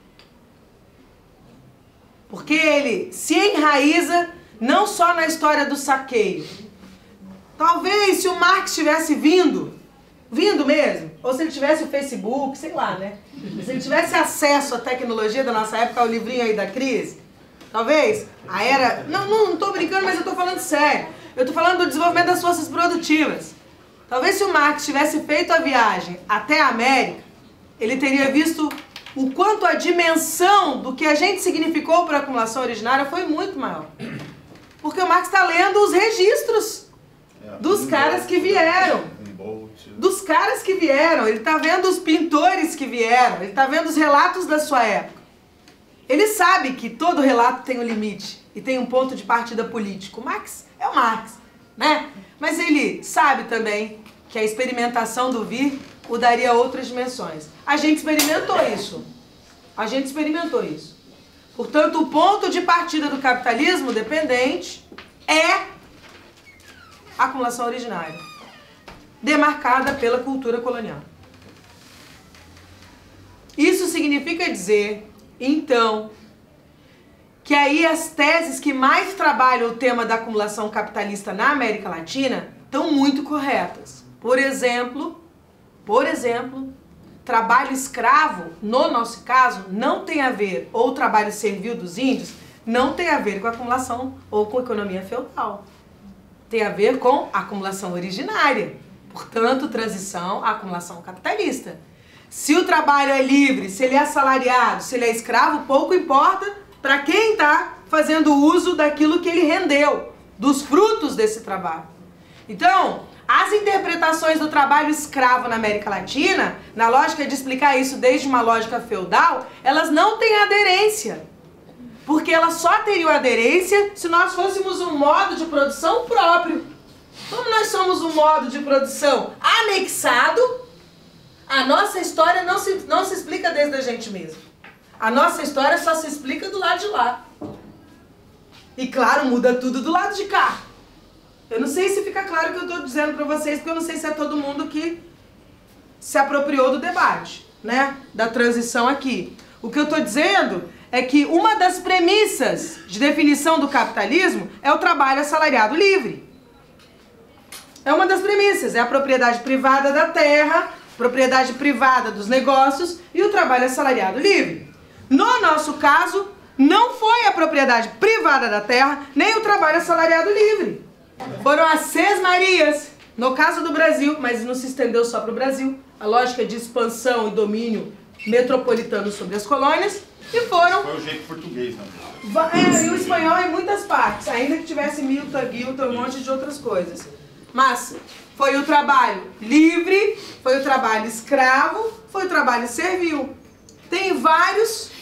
Porque ele se enraiza não só na história do saqueio. Talvez se o Marx tivesse vindo mesmo, ou se ele tivesse o Facebook, sei lá, né? Se ele tivesse acesso à tecnologia da nossa época, ao livrinho aí da crise, talvez a era... Não tô brincando, mas eu tô falando sério. Eu tô falando do desenvolvimento das forças produtivas. Talvez se o Marx tivesse feito a viagem até a América, ele teria visto o quanto a dimensão do que a gente significou para a acumulação originária foi muito maior. Porque o Marx está lendo os registros dos caras que vieram. Dos caras que vieram. Ele está vendo os pintores que vieram. Ele está vendo os relatos da sua época. Ele sabe que todo relato tem um limite e tem um ponto de partida político. O Marx é o Marx, né? Mas ele sabe também que a experimentação do vir o daria outras dimensões. A gente experimentou isso. A gente experimentou isso. Portanto, o ponto de partida do capitalismo dependente é a acumulação originária, demarcada pela cultura colonial. Isso significa dizer, então, que aí as teses que mais trabalham o tema da acumulação capitalista na América Latina estão muito corretas. Por exemplo, trabalho escravo, no nosso caso, não tem a ver, ou trabalho servil dos índios, não tem a ver com acumulação ou com economia feudal. Tem a ver com acumulação originária. Portanto, transição à acumulação capitalista. Se o trabalho é livre, se ele é assalariado, se ele é escravo, pouco importa para quem está fazendo uso daquilo que ele rendeu, dos frutos desse trabalho. Então, as interpretações do trabalho escravo na América Latina, na lógica de explicar isso desde uma lógica feudal, elas não têm aderência. Porque elas só teriam aderência se nós fôssemos um modo de produção próprio. Como nós somos um modo de produção anexado, a nossa história não se explica desde a gente mesmo. A nossa história só se explica do lado de lá. E claro, muda tudo do lado de cá. Eu não sei se fica claro o que eu estou dizendo para vocês, porque eu não sei se é todo mundo que se apropriou do debate, né? Da transição aqui. O que eu estou dizendo é que uma das premissas de definição do capitalismo é o trabalho assalariado livre. É uma das premissas, é a propriedade privada da terra, propriedade privada dos negócios e o trabalho assalariado livre. No nosso caso, não foi a propriedade privada da terra, nem o trabalho assalariado livre. Foram as sesmarias, no caso do Brasil, mas não se estendeu só para o Brasil, a lógica de expansão e domínio metropolitano sobre as colônias, e foram... Foi o jeito português, né? E o espanhol em muitas partes, ainda que tivesse Milton, Gilton, um monte de outras coisas. Mas foi o trabalho livre, foi o trabalho escravo, foi o trabalho servil. Tem vários,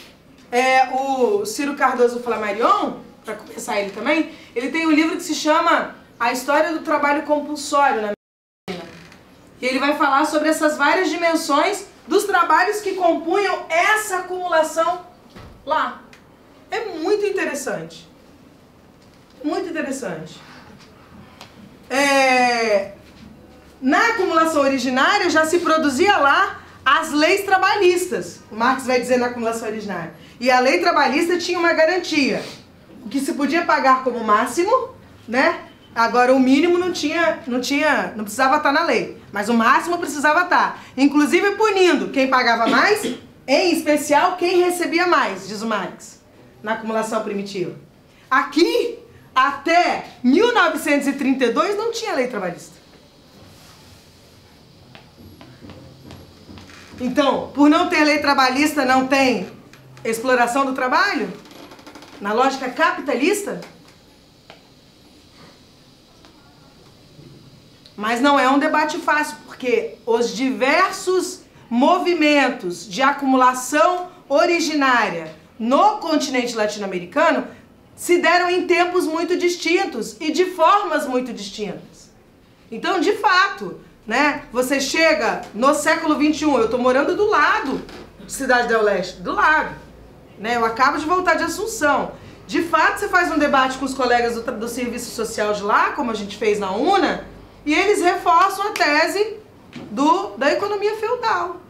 o Ciro Cardoso Flammarion, para começar ele também, ele tem um livro que se chama A História do Trabalho Compulsório na Medicina. E ele vai falar sobre essas várias dimensões dos trabalhos que compunham essa acumulação lá. É muito interessante. Muito interessante. Na acumulação originária já se produzia lá as leis trabalhistas. O Marx vai dizer na acumulação originária. E a lei trabalhista tinha uma garantia. O que se podia pagar como máximo, né? Agora o mínimo não precisava estar na lei. Mas o máximo precisava estar. Inclusive punindo quem pagava mais, em especial quem recebia mais, diz o Marx, na acumulação primitiva. Aqui, até 1932, não tinha lei trabalhista. Então, por não ter lei trabalhista, não tem exploração do trabalho? Na lógica capitalista? Mas não é um debate fácil, porque os diversos movimentos de acumulação originária no continente latino-americano se deram em tempos muito distintos e de formas muito distintas. Então, de fato, né, você chega no século XXI, eu estou morando do lado de Cidade del Leste, do lado. Né, eu acabo de voltar de Assunção. De fato, você faz um debate com os colegas do serviço social de lá, como a gente fez na UNA, e eles reforçam a tese da economia feudal.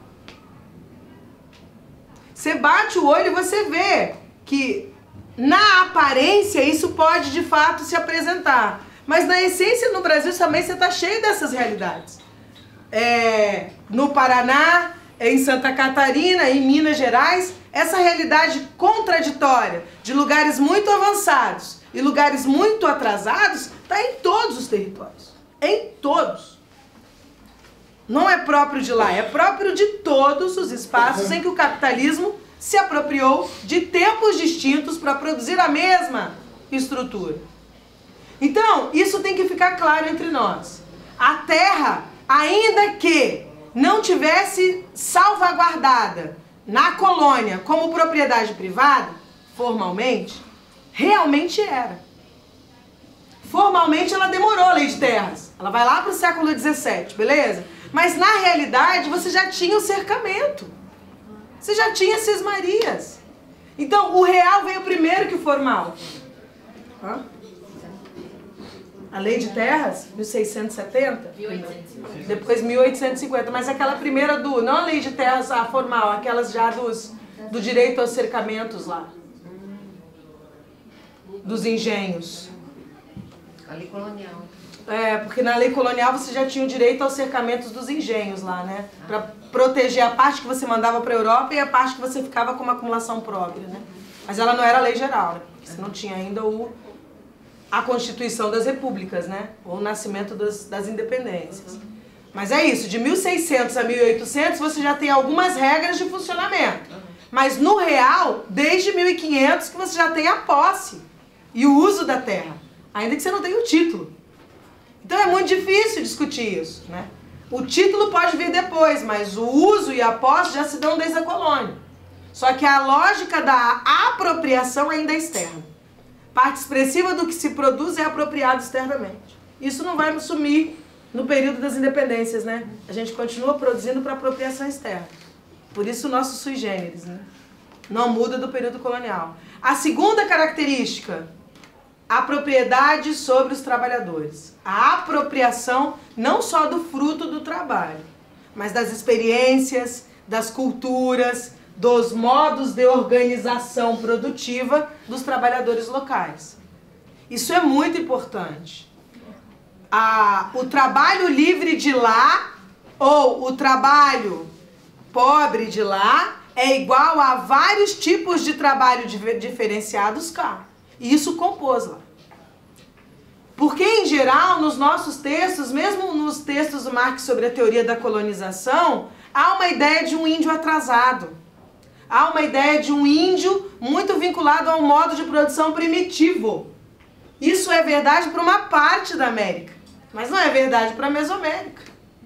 Você bate o olho e você vê que, na aparência, isso pode de fato se apresentar. Mas na essência, no Brasil também você está cheio dessas realidades. No Paraná, em Santa Catarina, em Minas Gerais, essa realidade contraditória de lugares muito avançados e lugares muito atrasados está em todos os territórios. Em todos. Não é próprio de lá, é próprio de todos os espaços em que o capitalismo se apropriou de tempos distintos para produzir a mesma estrutura. Então, isso tem que ficar claro entre nós. A terra, ainda que não tivesse salvaguardada na colônia como propriedade privada, formalmente, realmente era. Formalmente ela demorou a lei de terras. Ela vai lá para o século XVII, beleza? Mas na realidade você já tinha o cercamento. Você já tinha sesmarias. Então, o real veio primeiro que o formal. Hã? A lei de terras, 1670? 1850. Depois 1850. Mas aquela primeira não a lei de terras a formal, aquelas já do direito aos cercamentos lá. Dos engenhos. A lei colonial. Porque na lei colonial você já tinha o direito aos cercamentos dos engenhos lá, né? Para proteger a parte que você mandava para a Europa e a parte que você ficava com uma acumulação própria, né? Mas ela não era lei geral, né? Porque você não tinha ainda a Constituição das Repúblicas, né? Ou o nascimento das independências. Mas é isso, de 1600 a 1800 você já tem algumas regras de funcionamento. Mas no real, desde 1500 que você já tem a posse e o uso da terra, ainda que você não tenha o título. Então é muito difícil discutir isso, né? O título pode vir depois, mas o uso e a posse já se dão desde a colônia. Só que a lógica da apropriação ainda é externa. Parte expressiva do que se produz é apropriado externamente. Isso não vai sumir no período das independências, né? A gente continua produzindo para apropriação externa. Por isso o nosso sui generis, né? Não muda do período colonial. A segunda característica, a propriedade sobre os trabalhadores. A apropriação não só do fruto do trabalho, mas das experiências, das culturas, dos modos de organização produtiva dos trabalhadores locais. Isso é muito importante. O trabalho livre de lá ou o trabalho pobre de lá é igual a vários tipos de trabalho diferenciados cá. E isso compôs lá. Porque, em geral, nos nossos textos, mesmo nos textos do Marx sobre a teoria da colonização, há uma ideia de um índio atrasado. Há uma ideia de um índio muito vinculado a um modo de produção primitivo. Isso é verdade para uma parte da América, mas não é verdade para a Mesoamérica.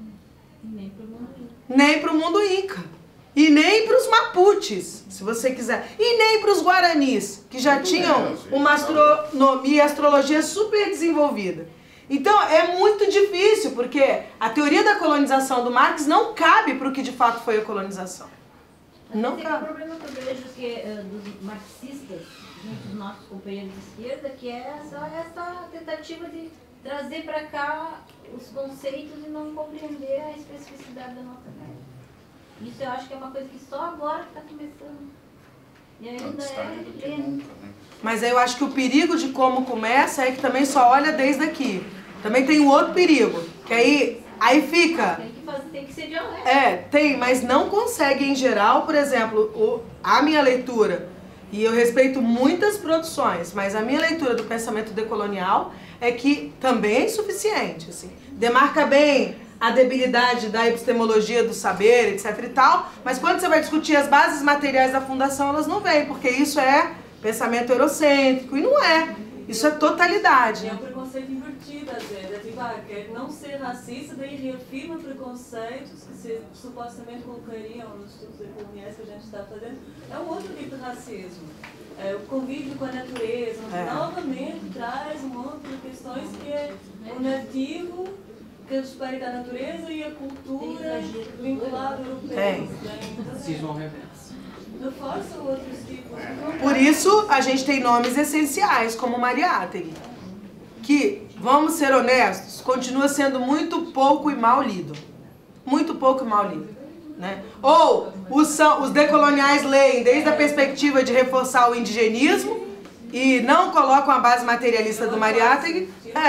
Nem para o mundo Inca. Nem para o mundo Inca. E nem para os Mapuches, se você quiser. E nem para os Guaranis, que já tinham uma astronomia e astrologia super desenvolvida. Então, é muito difícil, porque a teoria da colonização do Marx não cabe para o que de fato foi a colonização. Não cabe. O problema que eu vejo dos marxistas, junto dos nossos companheiros de esquerda, que é essa tentativa de trazer para cá os conceitos e não compreender a especificidade da nossa terra. Isso eu acho que é uma coisa que só agora está começando. E ainda é lento. Mas aí eu acho que o perigo de como começa é que também só olha desde aqui. Também tem um outro perigo, que aí fica... Tem que ser dialético. Tem, mas não consegue em geral, por exemplo, a minha leitura, e eu respeito muitas produções, mas a minha leitura do pensamento decolonial é que também é insuficiente, assim. Demarca bem a debilidade da epistemologia do saber, etc e tal, mas quando você vai discutir as bases materiais da fundação, elas não vêm, porque isso é pensamento eurocêntrico, e não é. Isso é totalidade. É um preconceito invertido, às vezes. É tipo, quer não ser racista, daí reafirma preconceitos que se supostamente colocariam nos estudos decoloniais que a gente está fazendo. É um outro tipo de racismo. O convívio com a natureza, novamente traz um monte de questões que é o nativo, que respeita a natureza e a cultura vinculada ao europeu. Racismo reverso. Reforça outros tipos. Por isso, a gente tem nomes essenciais, como Mariátegui, que, vamos ser honestos, continua sendo muito pouco e mal lido. Muito pouco e mal lido. Né? Ou os decoloniais leem desde a perspectiva de reforçar o indigenismo e não colocam a base materialista do Mariátegui.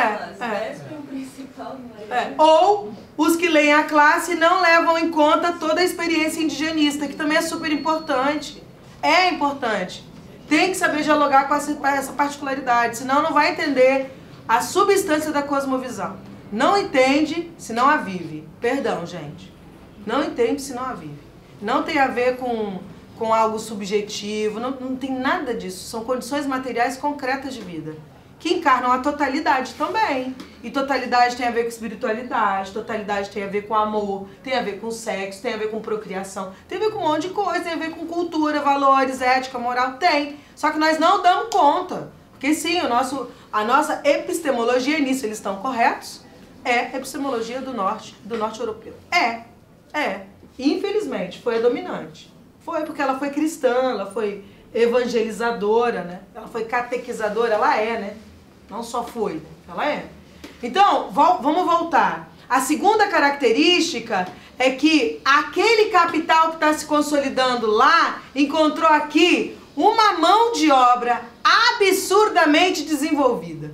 Ou os que leem a classe não levam em conta toda a experiência indigenista, que também é super importante. É importante. Tem que saber dialogar com essa particularidade, senão não vai entender a substância da cosmovisão. Não entende se não a vive. Perdão, gente. Não entende se não a vive. Não tem a ver com algo subjetivo, não tem nada disso. São condições materiais concretas de vida, que encarnam a totalidade também. E totalidade tem a ver com espiritualidade, totalidade tem a ver com amor, tem a ver com sexo, tem a ver com procriação, tem a ver com um monte de coisa, tem a ver com cultura, valores, ética, moral, tem. Só que nós não damos conta. Porque sim, a nossa epistemologia, nisso eles estão corretos, é epistemologia do norte europeu. Infelizmente, foi a dominante. Foi porque ela foi cristã, ela foi evangelizadora, né? Ela foi catequizadora, ela é, né? Não só foi, ela é. Então, vamos voltar. A segunda característica é que aquele capital que está se consolidando lá encontrou aqui uma mão de obra absurdamente desenvolvida,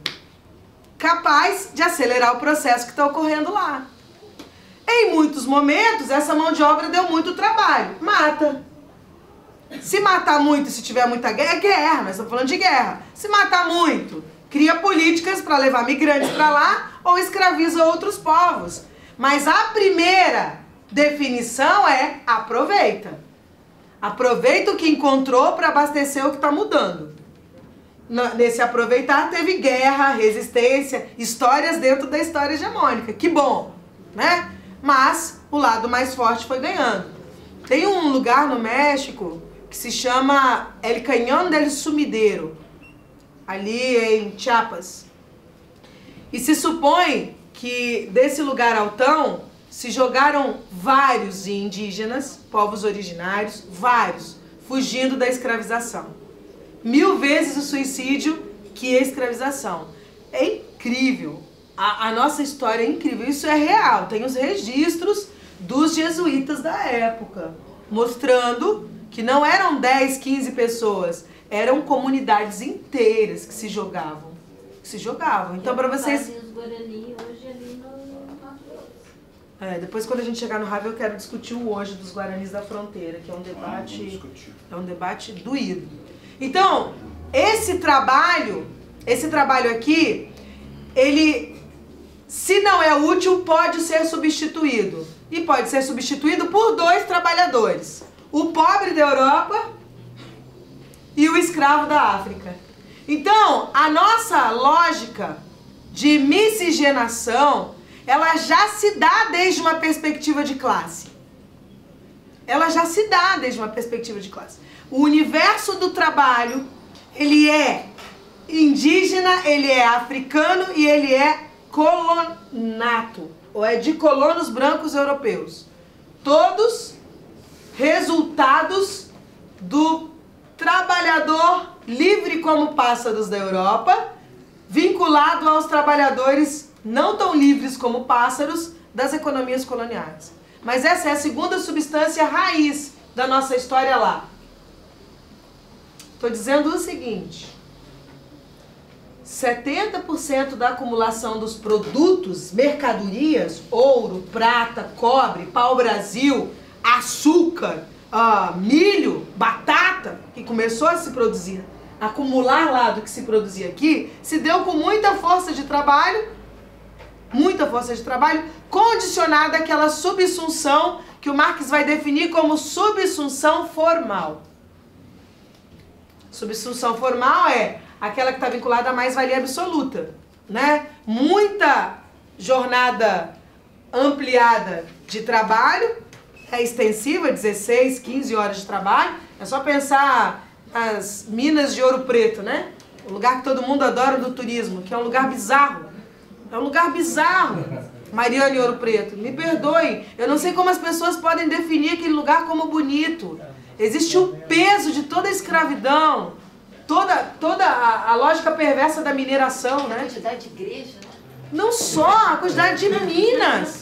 capaz de acelerar o processo que está ocorrendo lá. Em muitos momentos, essa mão de obra deu muito trabalho. Mata. Se matar muito, se tiver muita guerra, é guerra, nós estamos falando de guerra. Se matar muito, cria políticas para levar migrantes para lá ou escraviza outros povos. Mas a primeira definição é aproveita. Aproveita o que encontrou para abastecer o que está mudando. Nesse aproveitar teve guerra, resistência, histórias dentro da história hegemônica. Que bom, né? Mas o lado mais forte foi ganhando. Tem um lugar no México que se chama El Cañón del Sumidero, ali em Chiapas. E se supõe que desse lugar altão se jogaram vários indígenas, povos originários, vários, fugindo da escravização. 1000 vezes o suicídio que a escravização. É incrível. A nossa história é incrível. Isso é real. Tem os registros dos jesuítas da época, mostrando que não eram 10, 15 pessoas, eram comunidades inteiras que se jogavam. Então, para vocês... Os Guarani hoje ali no Mato Grosso. Depois, quando a gente chegar no Ravel, eu quero discutir o hoje dos Guaranis da fronteira, que é um debate doído. Então, esse trabalho aqui, ele, se não é útil, pode ser substituído. E pode ser substituído por 2 trabalhadores. O pobre da Europa e o escravo da África. Então, a nossa lógica de miscigenação, ela já se dá desde uma perspectiva de classe. O universo do trabalho, ele é indígena, ele é africano e ele é colonato, ou é de colonos brancos europeus. Todos resultados do trabalhador livre como pássaros da Europa, vinculado aos trabalhadores não tão livres como pássaros das economias coloniais. Mas essa é a segunda substância raiz da nossa história lá. Estou dizendo o seguinte: 70% da acumulação dos produtos, mercadorias, ouro, prata, cobre, pau-brasil, açúcar, milho, batata, que começou a se produzir, acumular lá do que se produzia aqui, se deu com muita força de trabalho, condicionada àquela subsunção que o Marx vai definir como subsunção formal. Subsunção formal é aquela que está vinculada à mais-valia absoluta, né? Muita jornada ampliada de trabalho, é extensiva, 16, 15 horas de trabalho. É só pensar as minas de Ouro Preto, né? O lugar que todo mundo adora do turismo, que é um lugar bizarro. Mariana e Ouro Preto, me perdoem, eu não sei como as pessoas podem definir aquele lugar como bonito. Existe o peso de toda a escravidão, toda a lógica perversa da mineração, né? A quantidade de igreja, né? Não só, a quantidade de minas.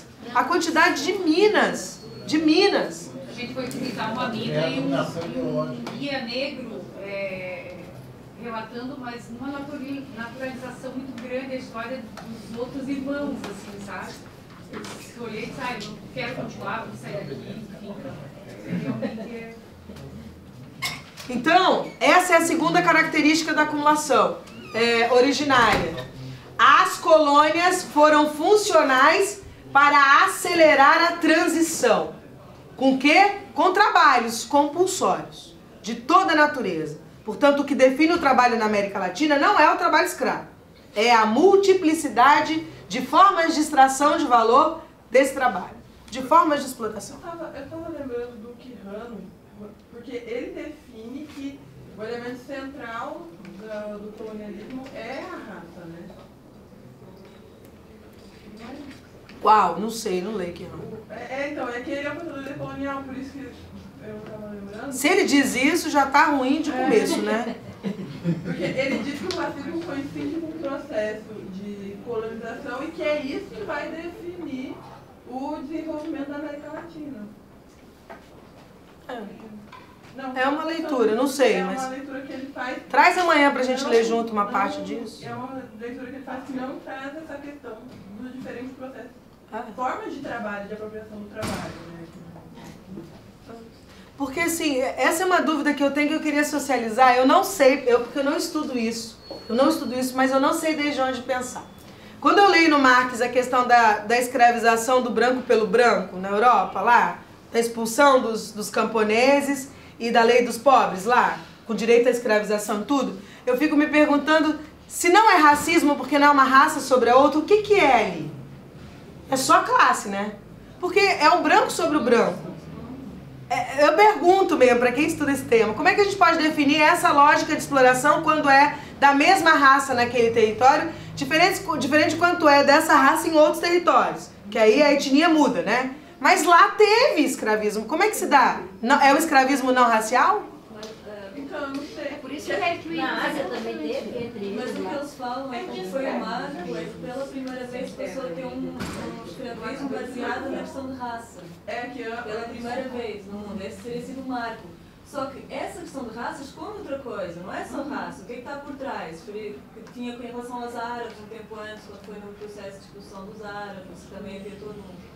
A gente foi visitar uma mina e um guia negro relatando, mas numa naturalização muito grande a história dos outros irmãos, assim, sabe? Eu olhei e disse, não quero continuar, vou sair daqui, enfim. Realmente Então, essa é a segunda característica da acumulação originária. As colônias foram funcionais para acelerar a transição. Com o quê? Com trabalhos compulsórios, de toda a natureza. Portanto, o que define o trabalho na América Latina não é o trabalho escravo. É a multiplicidade de formas de extração de valor desse trabalho. De formas de explotação. Eu estava lembrando do Quijano, porque ele define que o elemento central do colonialismo é a raça, né? Uau, não sei, não leio Quijano. Então, é que ele é um pensador colonial, por isso que estava lembrando... Se ele diz isso, já está ruim de começo, né? Porque ele diz que o racismo foi sim um processo de colonização e que é isso que vai definir o desenvolvimento da América Latina. Não, é uma leitura, não sei, mas... É uma leitura que ele faz... Traz amanhã pra gente ler junto uma parte disso. É uma leitura que ele faz que não traz essa questão dos diferentes processos. Formas de trabalho, de apropriação do trabalho, né? Porque, assim, essa é uma dúvida que eu tenho que eu queria socializar. Eu não sei, porque eu não estudo isso. Eu não estudo isso, mas eu não sei desde onde pensar. Quando eu leio no Marx a questão da escravização do branco pelo branco na Europa, lá, da expulsão dos camponeses e da lei dos pobres lá, com direito à escravização e tudo, eu fico me perguntando, se não é racismo porque não é uma raça sobre a outra, o que que é ali? É só classe, né? Porque é o branco sobre o branco. Eu pergunto mesmo, para quem estuda esse tema, como é que a gente pode definir essa lógica de exploração quando é da mesma raça naquele território, diferente de quanto é dessa raça em outros territórios, que aí a etnia muda, né? Mas lá teve escravismo. Como é que se dá? Não, é o escravismo não racial? Então, eu não sei. É por isso que é que na Ásia também teve, entre eles. Mas o que eles falam é que foi o marco, pela primeira vez passou a ter um escravismo baseado na questão de raça. Pela primeira vez no mundo. Esse teria sido o marco. Só que essa questão de raça esconde outra coisa, não é só raça. O que está por trás? Tinha com relação aos árabes um tempo antes, quando foi no processo de expulsão dos árabes, também havia todo um...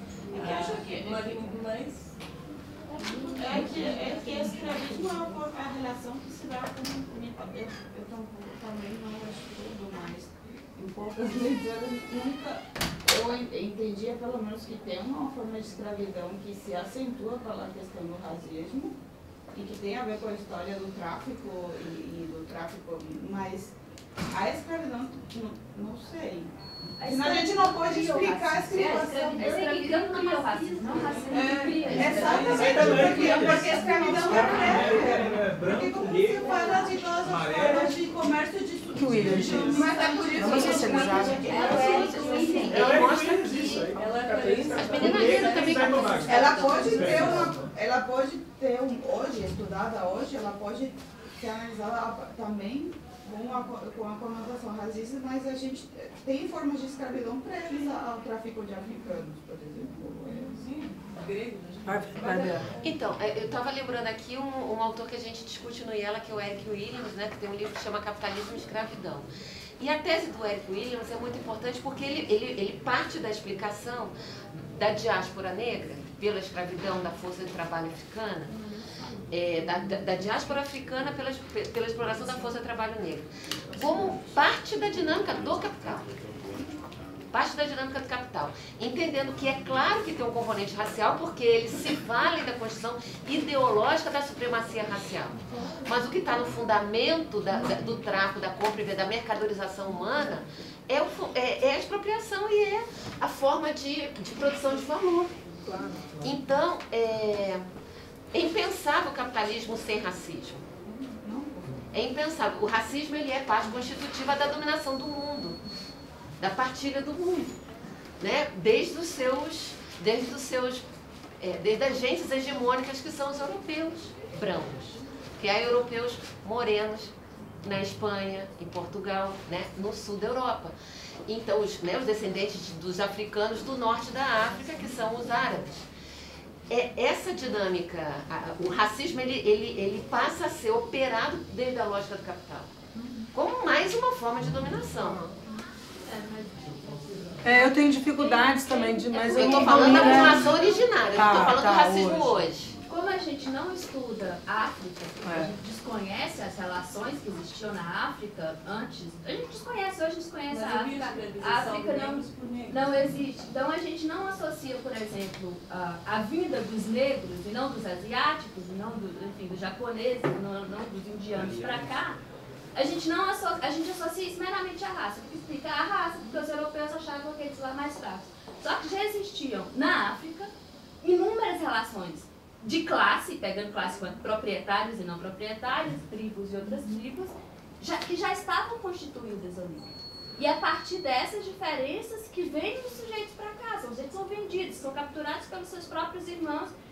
É que escravismo é a relação que se dá com... Eu também não estudo, mas em poucas vezes eu entendia pelo menos que tem uma forma de escravidão que se acentua pela questão do racismo e que tem a ver com a história do tráfico e do tráfico, mas a escravidão, não sei. Senão a gente não pode explicar a escravidão. É escravidão não é racismo, não racismo cria. Exatamente, porque a escravidão é porque como você fala de todas as formas de comércio de substituição, mas é por isso que ela pode ter hoje, estudada hoje, ela pode ser analisada também com a conotação racista, mas a gente tem formas de escravidão prévias ao tráfico de africanos, por exemplo. Sim, grego. Então, eu estava lembrando aqui um autor que a gente discute no IELA, que é o Eric Williams, né, que tem um livro que chama Capitalismo e Escravidão. E a tese do Eric Williams é muito importante porque ele parte da explicação da diáspora negra pela escravidão da força de trabalho africana, da diáspora africana pela exploração da força de trabalho negra, como parte da dinâmica do capital. Parte da dinâmica do capital. Entendendo que é claro que tem um componente racial, porque eles se valem da construção ideológica da supremacia racial. Mas o que está no fundamento do tráfico, da compra e venda, da mercadorização humana, é a expropriação e é a forma de produção de valor. Então, é impensável o capitalismo sem racismo. É impensável. O racismo ele é parte constitutiva da dominação do mundo, da partilha do mundo, né? Desde as gentes hegemônicas que são os europeus brancos, que há europeus morenos na Espanha, em Portugal, né? No sul da Europa. Então, os descendentes dos africanos do norte da África, que são os árabes. Essa dinâmica, o racismo, ele passa a ser operado desde a lógica do capital, como mais uma forma de dominação. Eu tenho dificuldades também, mas eu estou falando da população originária, eu estou falando do racismo hoje. Como a gente não estuda a África, a gente desconhece as relações que existiam na África antes, a gente desconhece, hoje desconhece a África. A África não existe. Então a gente não associa, por exemplo, a vinda dos negros e não dos asiáticos, e não dos japoneses, não dos indianos para cá. A gente associa isso meramente à raça, porque explica a raça, porque os europeus achavam aqueles lá mais fracos. Só que já existiam na África inúmeras relações de classe, pegando classe quanto proprietários e não proprietários, tribos e outras tribos, que já estavam constituídas ali. E a partir dessas diferenças que vêm os sujeitos para cá, os sujeitos são vendidos, são capturados pelos seus próprios irmãos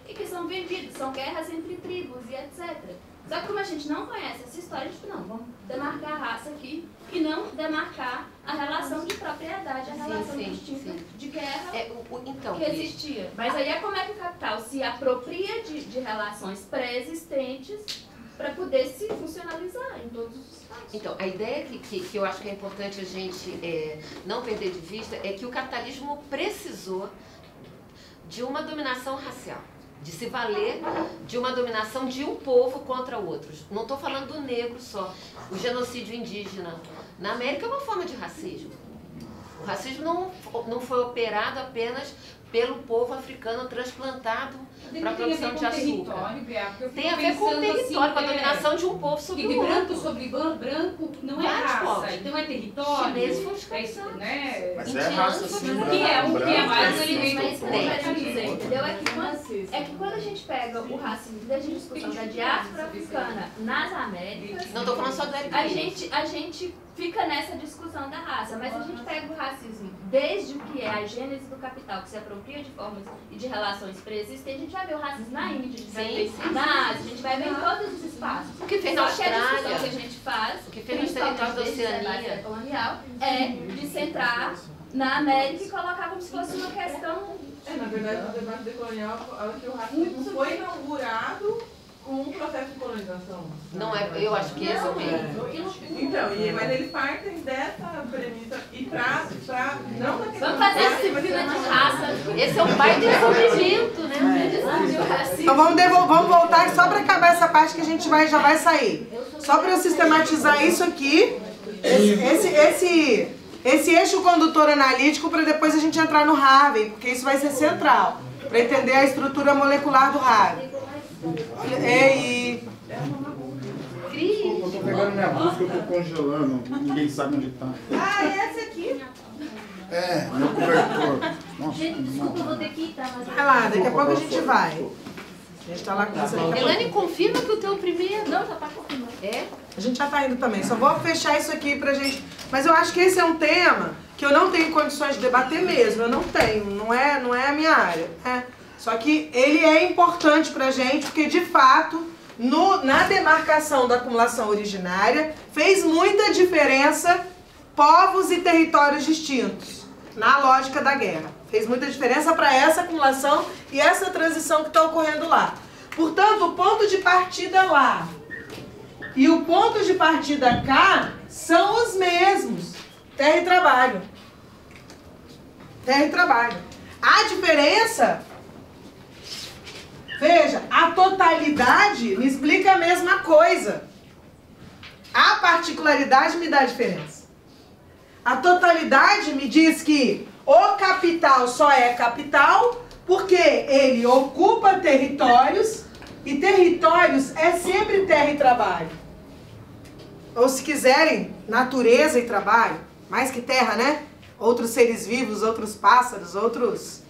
e que são vendidos, são guerras entre tribos e etc. Só que como a gente não conhece essa história, a gente não, vamos demarcar a raça aqui e não demarcar a relação de propriedade, a relação distinta de guerra então, que existia. Mas aí é como é que o capital se apropria de relações pré-existentes para poder se funcionalizar em todos os espaços. Então, a ideia que eu acho que é importante a gente não perder de vista é que o capitalismo precisou de uma dominação racial, de se valer de uma dominação de um povo contra outros. Não estou falando do negro só. O genocídio indígena na América é uma forma de racismo. O racismo não foi operado apenas pelo povo africano transplantado para a produção de açúcar. Tem a ver com o território, com a dominação de um povo sobre o outro. Branco sobre branco não é raça, então é território. Chineses foram escravizados, né? Mas é raça, sim. O que é mais elemento entendeu? É que quando a gente pega o racismo da discussão da diáspora africana nas Américas, não estou falando só do a gente fica nessa discussão da raça, mas a gente pega o racismo desde o que é a gênese do capital, que se apropria de formas e de relações pré-existentes, a gente vai ver o racismo na Índia, na Ásia, a gente vai ver em todos os espaços. O que fez na Austrália, a discussão que a gente faz, o que fez nos territórios da Oceania colonial, é de centrar na América e colocar como se fosse uma questão... na verdade, o debate decolonial, que o racismo foi inaugurado com um processo de colonização. Não é, eu acho que esse é o mesmo. Então, mas eles partem dessa premissa e pra não da questão. Vamos fazer esse disciplina de raça. Esse é um pai de desenvolvimento, né? Então vamos voltar só para acabar essa parte que a gente já vai sair. Só para eu sistematizar isso aqui, esse eixo condutor analítico, para depois a gente entrar no Harvey, porque isso vai ser central, para entender a estrutura molecular do Harvey. Eu tô pegando minha busca, eu tô congelando, ninguém sabe onde tá. Ah, é esse aqui? É, meu cobertor. Nossa, gente, desculpa, eu vou ter que ir, tá? Vai lá, daqui a pouco a gente vai. A gente tá lá com isso. Elane, confirma que o teu primeiro... Não, já tá confirmando. É? A gente já tá indo também. Só vou fechar isso aqui pra gente... Mas eu acho que esse é um tema que eu não tenho condições de debater mesmo. Eu não tenho. Não é a minha área. Só que ele é importante pra gente, porque de fato, na demarcação da acumulação originária, fez muita diferença povos e territórios distintos, na lógica da guerra. Fez muita diferença para essa acumulação e essa transição que está ocorrendo lá. Portanto, o ponto de partida lá e o ponto de partida cá são os mesmos. Terra e trabalho. Terra e trabalho. A diferença... Veja, a totalidade me explica a mesma coisa. A particularidade me dá a diferença. A totalidade me diz que o capital só é capital porque ele ocupa territórios e territórios é sempre terra e trabalho. Ou se quiserem, natureza e trabalho. Mais que terra, né? Outros seres vivos, outros pássaros, outros...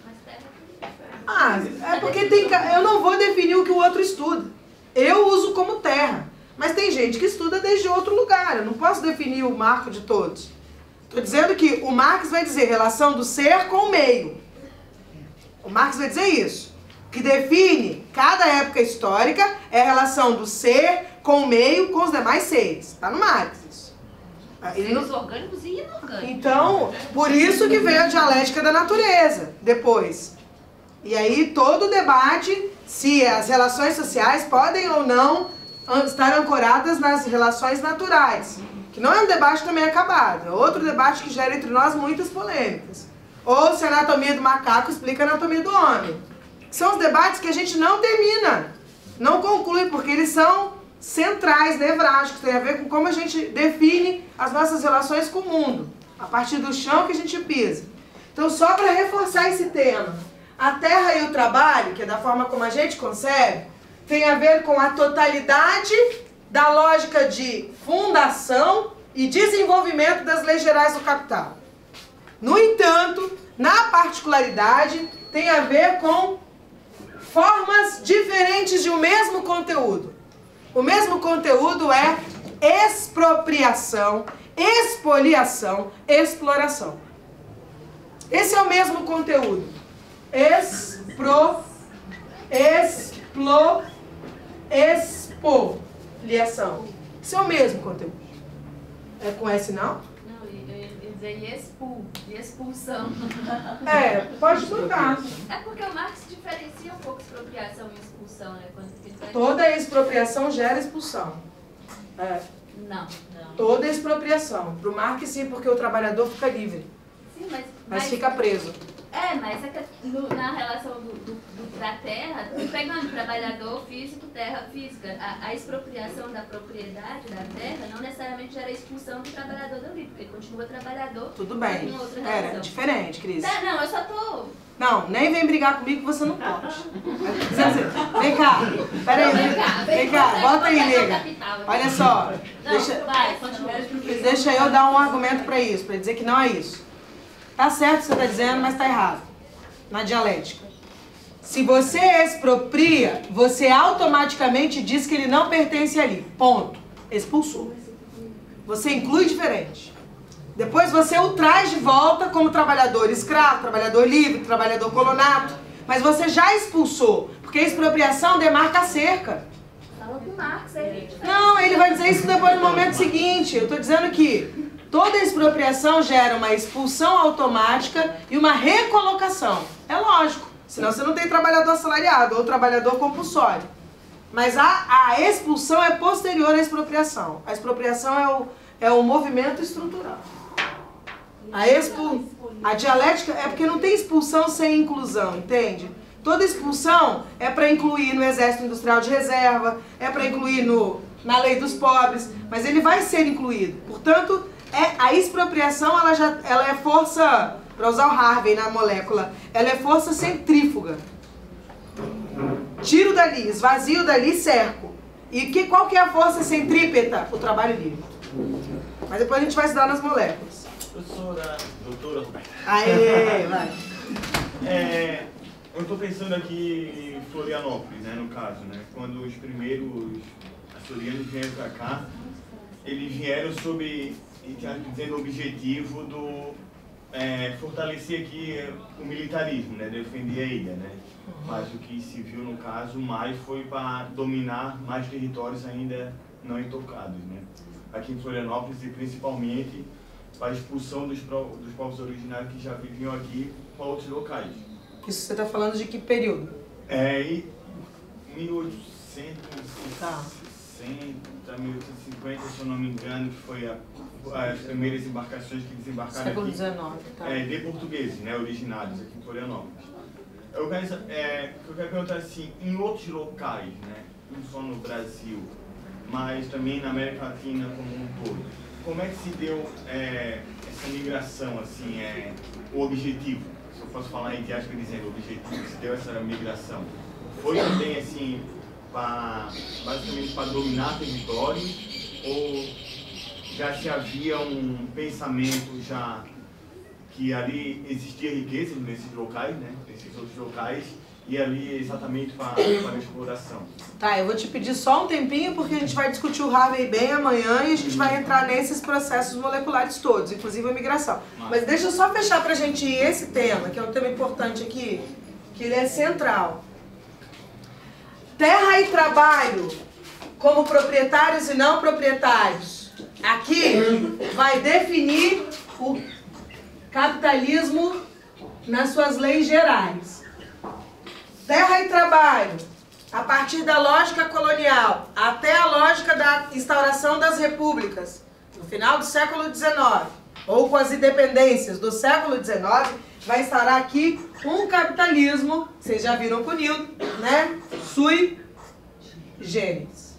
é porque eu não vou definir o que o outro estuda. Eu uso como terra. Mas tem gente que estuda desde outro lugar. Eu não posso definir o marco de todos. Estou dizendo que o Marx vai dizer relação do ser com o meio. O Marx vai dizer isso. O que define cada época histórica é a relação do ser com o meio com os demais seres. Está no Marx isso. Seres orgânicos e inorgânicos. Então, por isso que veio a dialética da natureza depois. E aí todo o debate se as relações sociais podem ou não estar ancoradas nas relações naturais. Que não é um debate também acabado, é outro debate que gera entre nós muitas polêmicas. Ou se a anatomia do macaco explica a anatomia do homem. São os debates que a gente não termina, não conclui, porque eles são centrais, nevrálgicos, tem a ver com como a gente define as nossas relações com o mundo, a partir do chão que a gente pisa. Então, só para reforçar esse tema, a terra e o trabalho, que é da forma como a gente concebe, tem a ver com a totalidade da lógica de fundação e desenvolvimento das leis gerais do capital. No entanto, na particularidade, tem a ver com formas diferentes de um mesmo conteúdo. O mesmo conteúdo é expropriação, expoliação, exploração. Esse é o mesmo conteúdo. Expoliação. Isso é o mesmo conteúdo. É com S, não? Não, eu dizer expulsão. É, pode mudar. É porque o Marx diferencia um pouco expropriação e expulsão, né? Toda expropriação gera expulsão. É. Não. Toda expropriação. Para o Marx, sim, porque o trabalhador fica livre. Sim, mas fica preso. Mas na relação da terra, pegando trabalhador físico, terra física, a expropriação da propriedade da terra não necessariamente gera expulsão do trabalhador dali, porque ele continua trabalhador. Tudo bem. Era diferente, Cris. Não, eu só tô... Não, nem vem brigar comigo que você não pode. Vem cá, peraí. Vem cá, volta aí, nega. Olha só. Deixa eu dar um argumento para isso, para dizer que não é isso. Tá certo o que você está dizendo, mas está errado. Na dialética. Se você expropria, você automaticamente diz que ele não pertence ali. Ponto. Expulsou. Você inclui diferente. Depois você o traz de volta como trabalhador escravo, trabalhador livre, trabalhador colonato. Mas você já expulsou. Porque a expropriação demarca a cerca. Fala com o Marx aí. Não, ele vai dizer isso depois no momento seguinte. Eu estou dizendo que toda expropriação gera uma expulsão automática e uma recolocação. É lógico, senão você não tem trabalhador assalariado ou trabalhador compulsório. Mas a expulsão é posterior à expropriação. A expropriação é o movimento estrutural. A dialética é porque não tem expulsão sem inclusão, entende? Toda expulsão é para incluir no Exército Industrial de Reserva, é para incluir na Lei dos Pobres, mas ele vai ser incluído. Portanto, a expropriação ela é força, para usar o Harvey na molécula, ela é força centrífuga. Tiro dali, esvazio dali, cerco. E qual que é a força centrípeta? O trabalho livre. Mas depois a gente vai estudar nas moléculas. Doutora Roberta. Aê, vai. Eu estou pensando aqui em Florianópolis, né, no caso, né? Quando os primeiros açorianos vieram para cá, eles vieram sob dizendo o objetivo do fortalecer aqui o militarismo, né, defender a ilha, né? Mas o que se viu no caso mais foi para dominar mais territórios ainda não intocados, né? Aqui em Florianópolis e principalmente para a expulsão dos povos originários que já viviam aqui para outros locais. Isso você está falando de que período? Em 1860, 1850, se eu não me engano, que foi as primeiras embarcações que desembarcaram século aqui. XIX, tá. De portugueses, né, originários aqui em Florianópolis. Eu quero perguntar assim, em outros locais, né, não só no Brasil, mas também na América Latina como um todo, como é que se deu essa migração, assim, o objetivo? Se eu posso falar entre aspas dizendo o objetivo, se deu essa migração? Foi também assim, basicamente para dominar territórios, ou já se havia um pensamento já que ali existia riqueza nesses locais, né, nesses outros locais, e ali exatamente para a exploração? Tá, eu vou te pedir só um tempinho porque a gente vai discutir o Harvey bem amanhã e a gente vai entrar nesses processos moleculares todos, inclusive a migração. Mas deixa eu só fechar pra gente esse tema, que é um tema importante aqui, que ele é central. Terra e trabalho como proprietários e não proprietários. Aqui vai definir o capitalismo nas suas leis gerais. Terra e trabalho, a partir da lógica colonial até a lógica da instauração das repúblicas, no final do século XIX, ou com as independências do século XIX, vai instaurar aqui um capitalismo, vocês já viram com o Newton, né? Sui generis.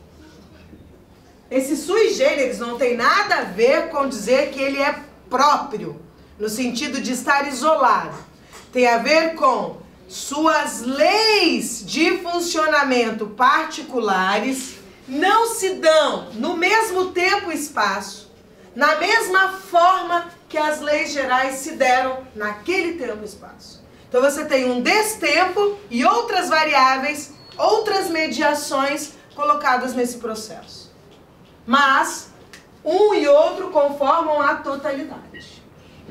Esse sui generis não tem nada a ver com dizer que ele é próprio, no sentido de estar isolado. Tem a ver com suas leis de funcionamento particulares não se dão no mesmo tempo e espaço, na mesma forma que as leis gerais se deram naquele tempo e espaço. Então você tem um destempo e outras variáveis, outras mediações colocadas nesse processo. Mas um e outro conformam a totalidade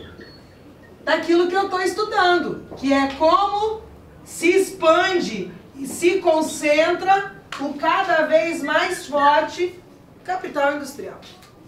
daquilo que eu estou estudando, que é como se expande e se concentra o cada vez mais forte capital industrial.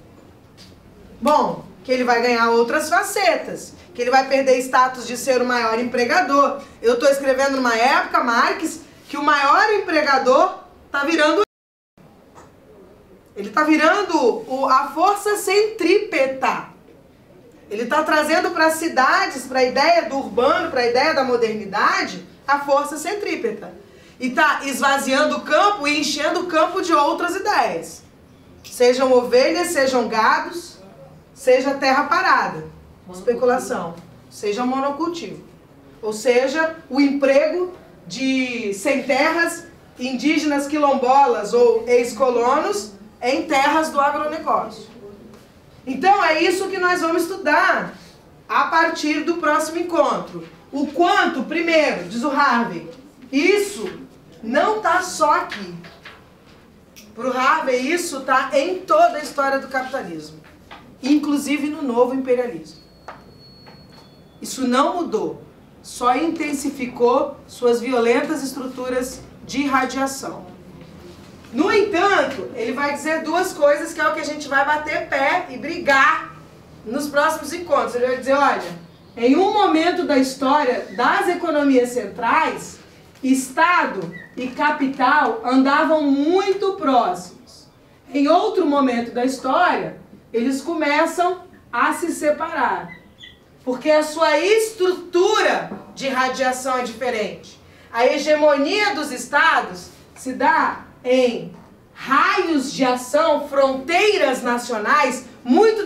Bom, que ele vai ganhar outras facetas, que ele vai perder status de ser o maior empregador. Eu estou escrevendo numa época, Marx, que o maior empregador está virando... Ele está virando a força centrípeta. Ele está trazendo para as cidades, para a ideia do urbano, para a ideia da modernidade, a força centrípeta. E está esvaziando o campo e enchendo o campo de outras ideias. Sejam ovelhas, sejam gados, seja terra parada, especulação, seja monocultivo. Ou seja, o emprego de sem terras, indígenas quilombolas ou ex-colonos em terras do agronegócio. Então é isso que nós vamos estudar a partir do próximo encontro. O quanto, primeiro, diz o Harvey, isso não está só aqui. Para o Harvey, isso está em toda a história do capitalismo, inclusive no novo imperialismo. Isso não mudou, só intensificou suas violentas estruturas de radiação. No entanto, ele vai dizer duas coisas que é o que a gente vai bater pé e brigar nos próximos encontros. Ele vai dizer, olha, em um momento da história das economias centrais, Estado e capital andavam muito próximos. Em outro momento da história, eles começam a se separar, porque a sua estrutura de radiação é diferente. A hegemonia dos estados se dá em raios de ação, fronteiras nacionais muito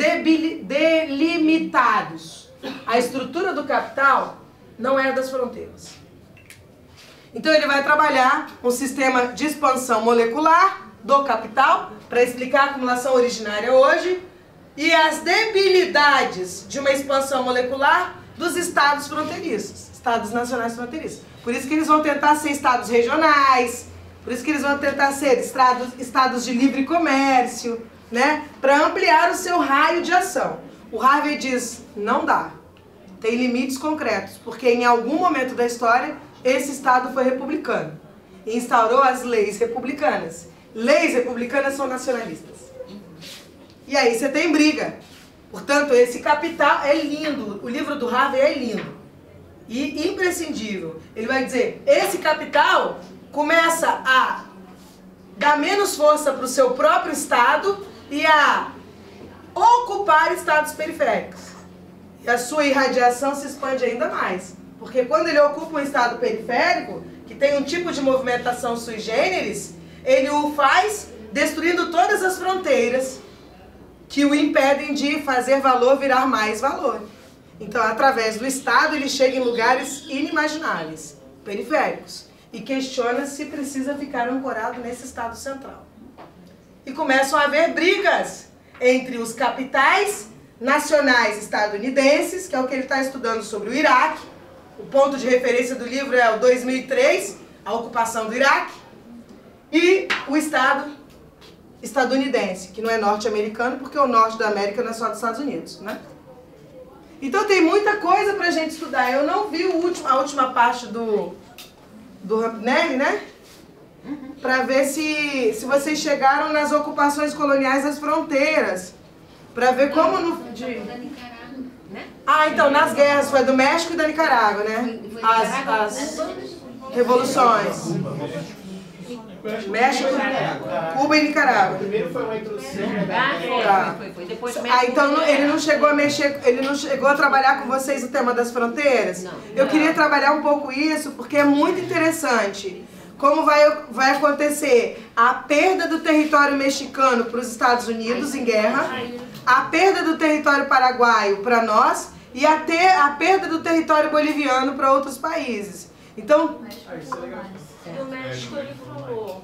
delimitados. A estrutura do capital não é das fronteiras. Então ele vai trabalhar um sistema de expansão molecular do capital para explicar a acumulação originária hoje e as debilidades de uma expansão molecular dos estados fronteiriços, estados nacionais fronteiriços. Por isso que eles vão tentar ser estados regionais, por isso que eles vão tentar ser estados de livre comércio, né, para ampliar o seu raio de ação. O Harvey diz, não dá, tem limites concretos, porque em algum momento da história esse estado foi republicano e instaurou as leis republicanas. Leis republicanas são nacionalistas. E aí você tem briga. Portanto, esse capital é lindo. O livro do Harvey é lindo e imprescindível. Ele vai dizer, esse capital começa a dar menos força para o seu próprio estado e a ocupar estados periféricos. E a sua irradiação se expande ainda mais. Porque quando ele ocupa um estado periférico, que tem um tipo de movimentação sui generis, ele o faz destruindo todas as fronteiras que o impedem de fazer valor virar mais valor. Então, através do Estado, ele chega em lugares inimagináveis, periféricos, e questiona se precisa ficar ancorado nesse Estado central. E começam a haver brigas entre os capitais nacionais estadunidenses, que é o que ele está estudando sobre o Iraque. O ponto de referência do livro é o 2003, a ocupação do Iraque, e o Estado estadunidense, que não é norte-americano, porque o norte da América não é só dos Estados Unidos, né? Então tem muita coisa pra gente estudar. Eu não vi a última parte do Rampinelli, né? Pra ver se vocês chegaram nas ocupações coloniais das fronteiras. Pra ver como no... Ah, então, nas guerras, foi do México e da Nicarágua, né? As revoluções. México, Cuba e Nicarágua. Primeiro foi uma introdução, né? Foi. Depois então ele não chegou a mexer, ele não chegou a trabalhar com vocês o tema das fronteiras? Não. Eu queria trabalhar um pouco isso, porque é muito interessante. Como vai acontecer a perda do território mexicano para os Estados Unidos em guerra, a perda do território paraguaio para nós e até a perda do território boliviano para outros países. Então, do México ele falou.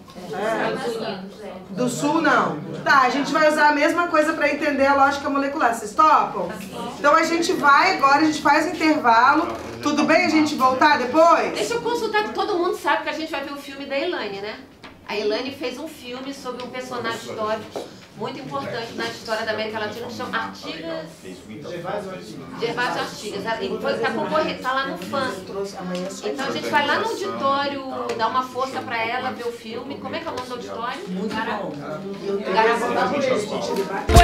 Do Sul não. Tá, a gente vai usar a mesma coisa para entender a lógica molecular. Vocês topam? Então a gente vai agora, a gente faz o intervalo. Tudo bem a gente voltar depois? Deixa eu consultar, que todo mundo sabe que a gente vai ver o filme da Elaine, né? A Elaine fez um filme sobre um personagem histórico muito importante na história da América Latina, que chama Artigas. Gervásio Artigas. Está concorrendo, está lá no FAM. Então a gente vai lá no auditório, dar uma força para ela ver o filme. Como é que é o nome do auditório? Muito bom. Garabão.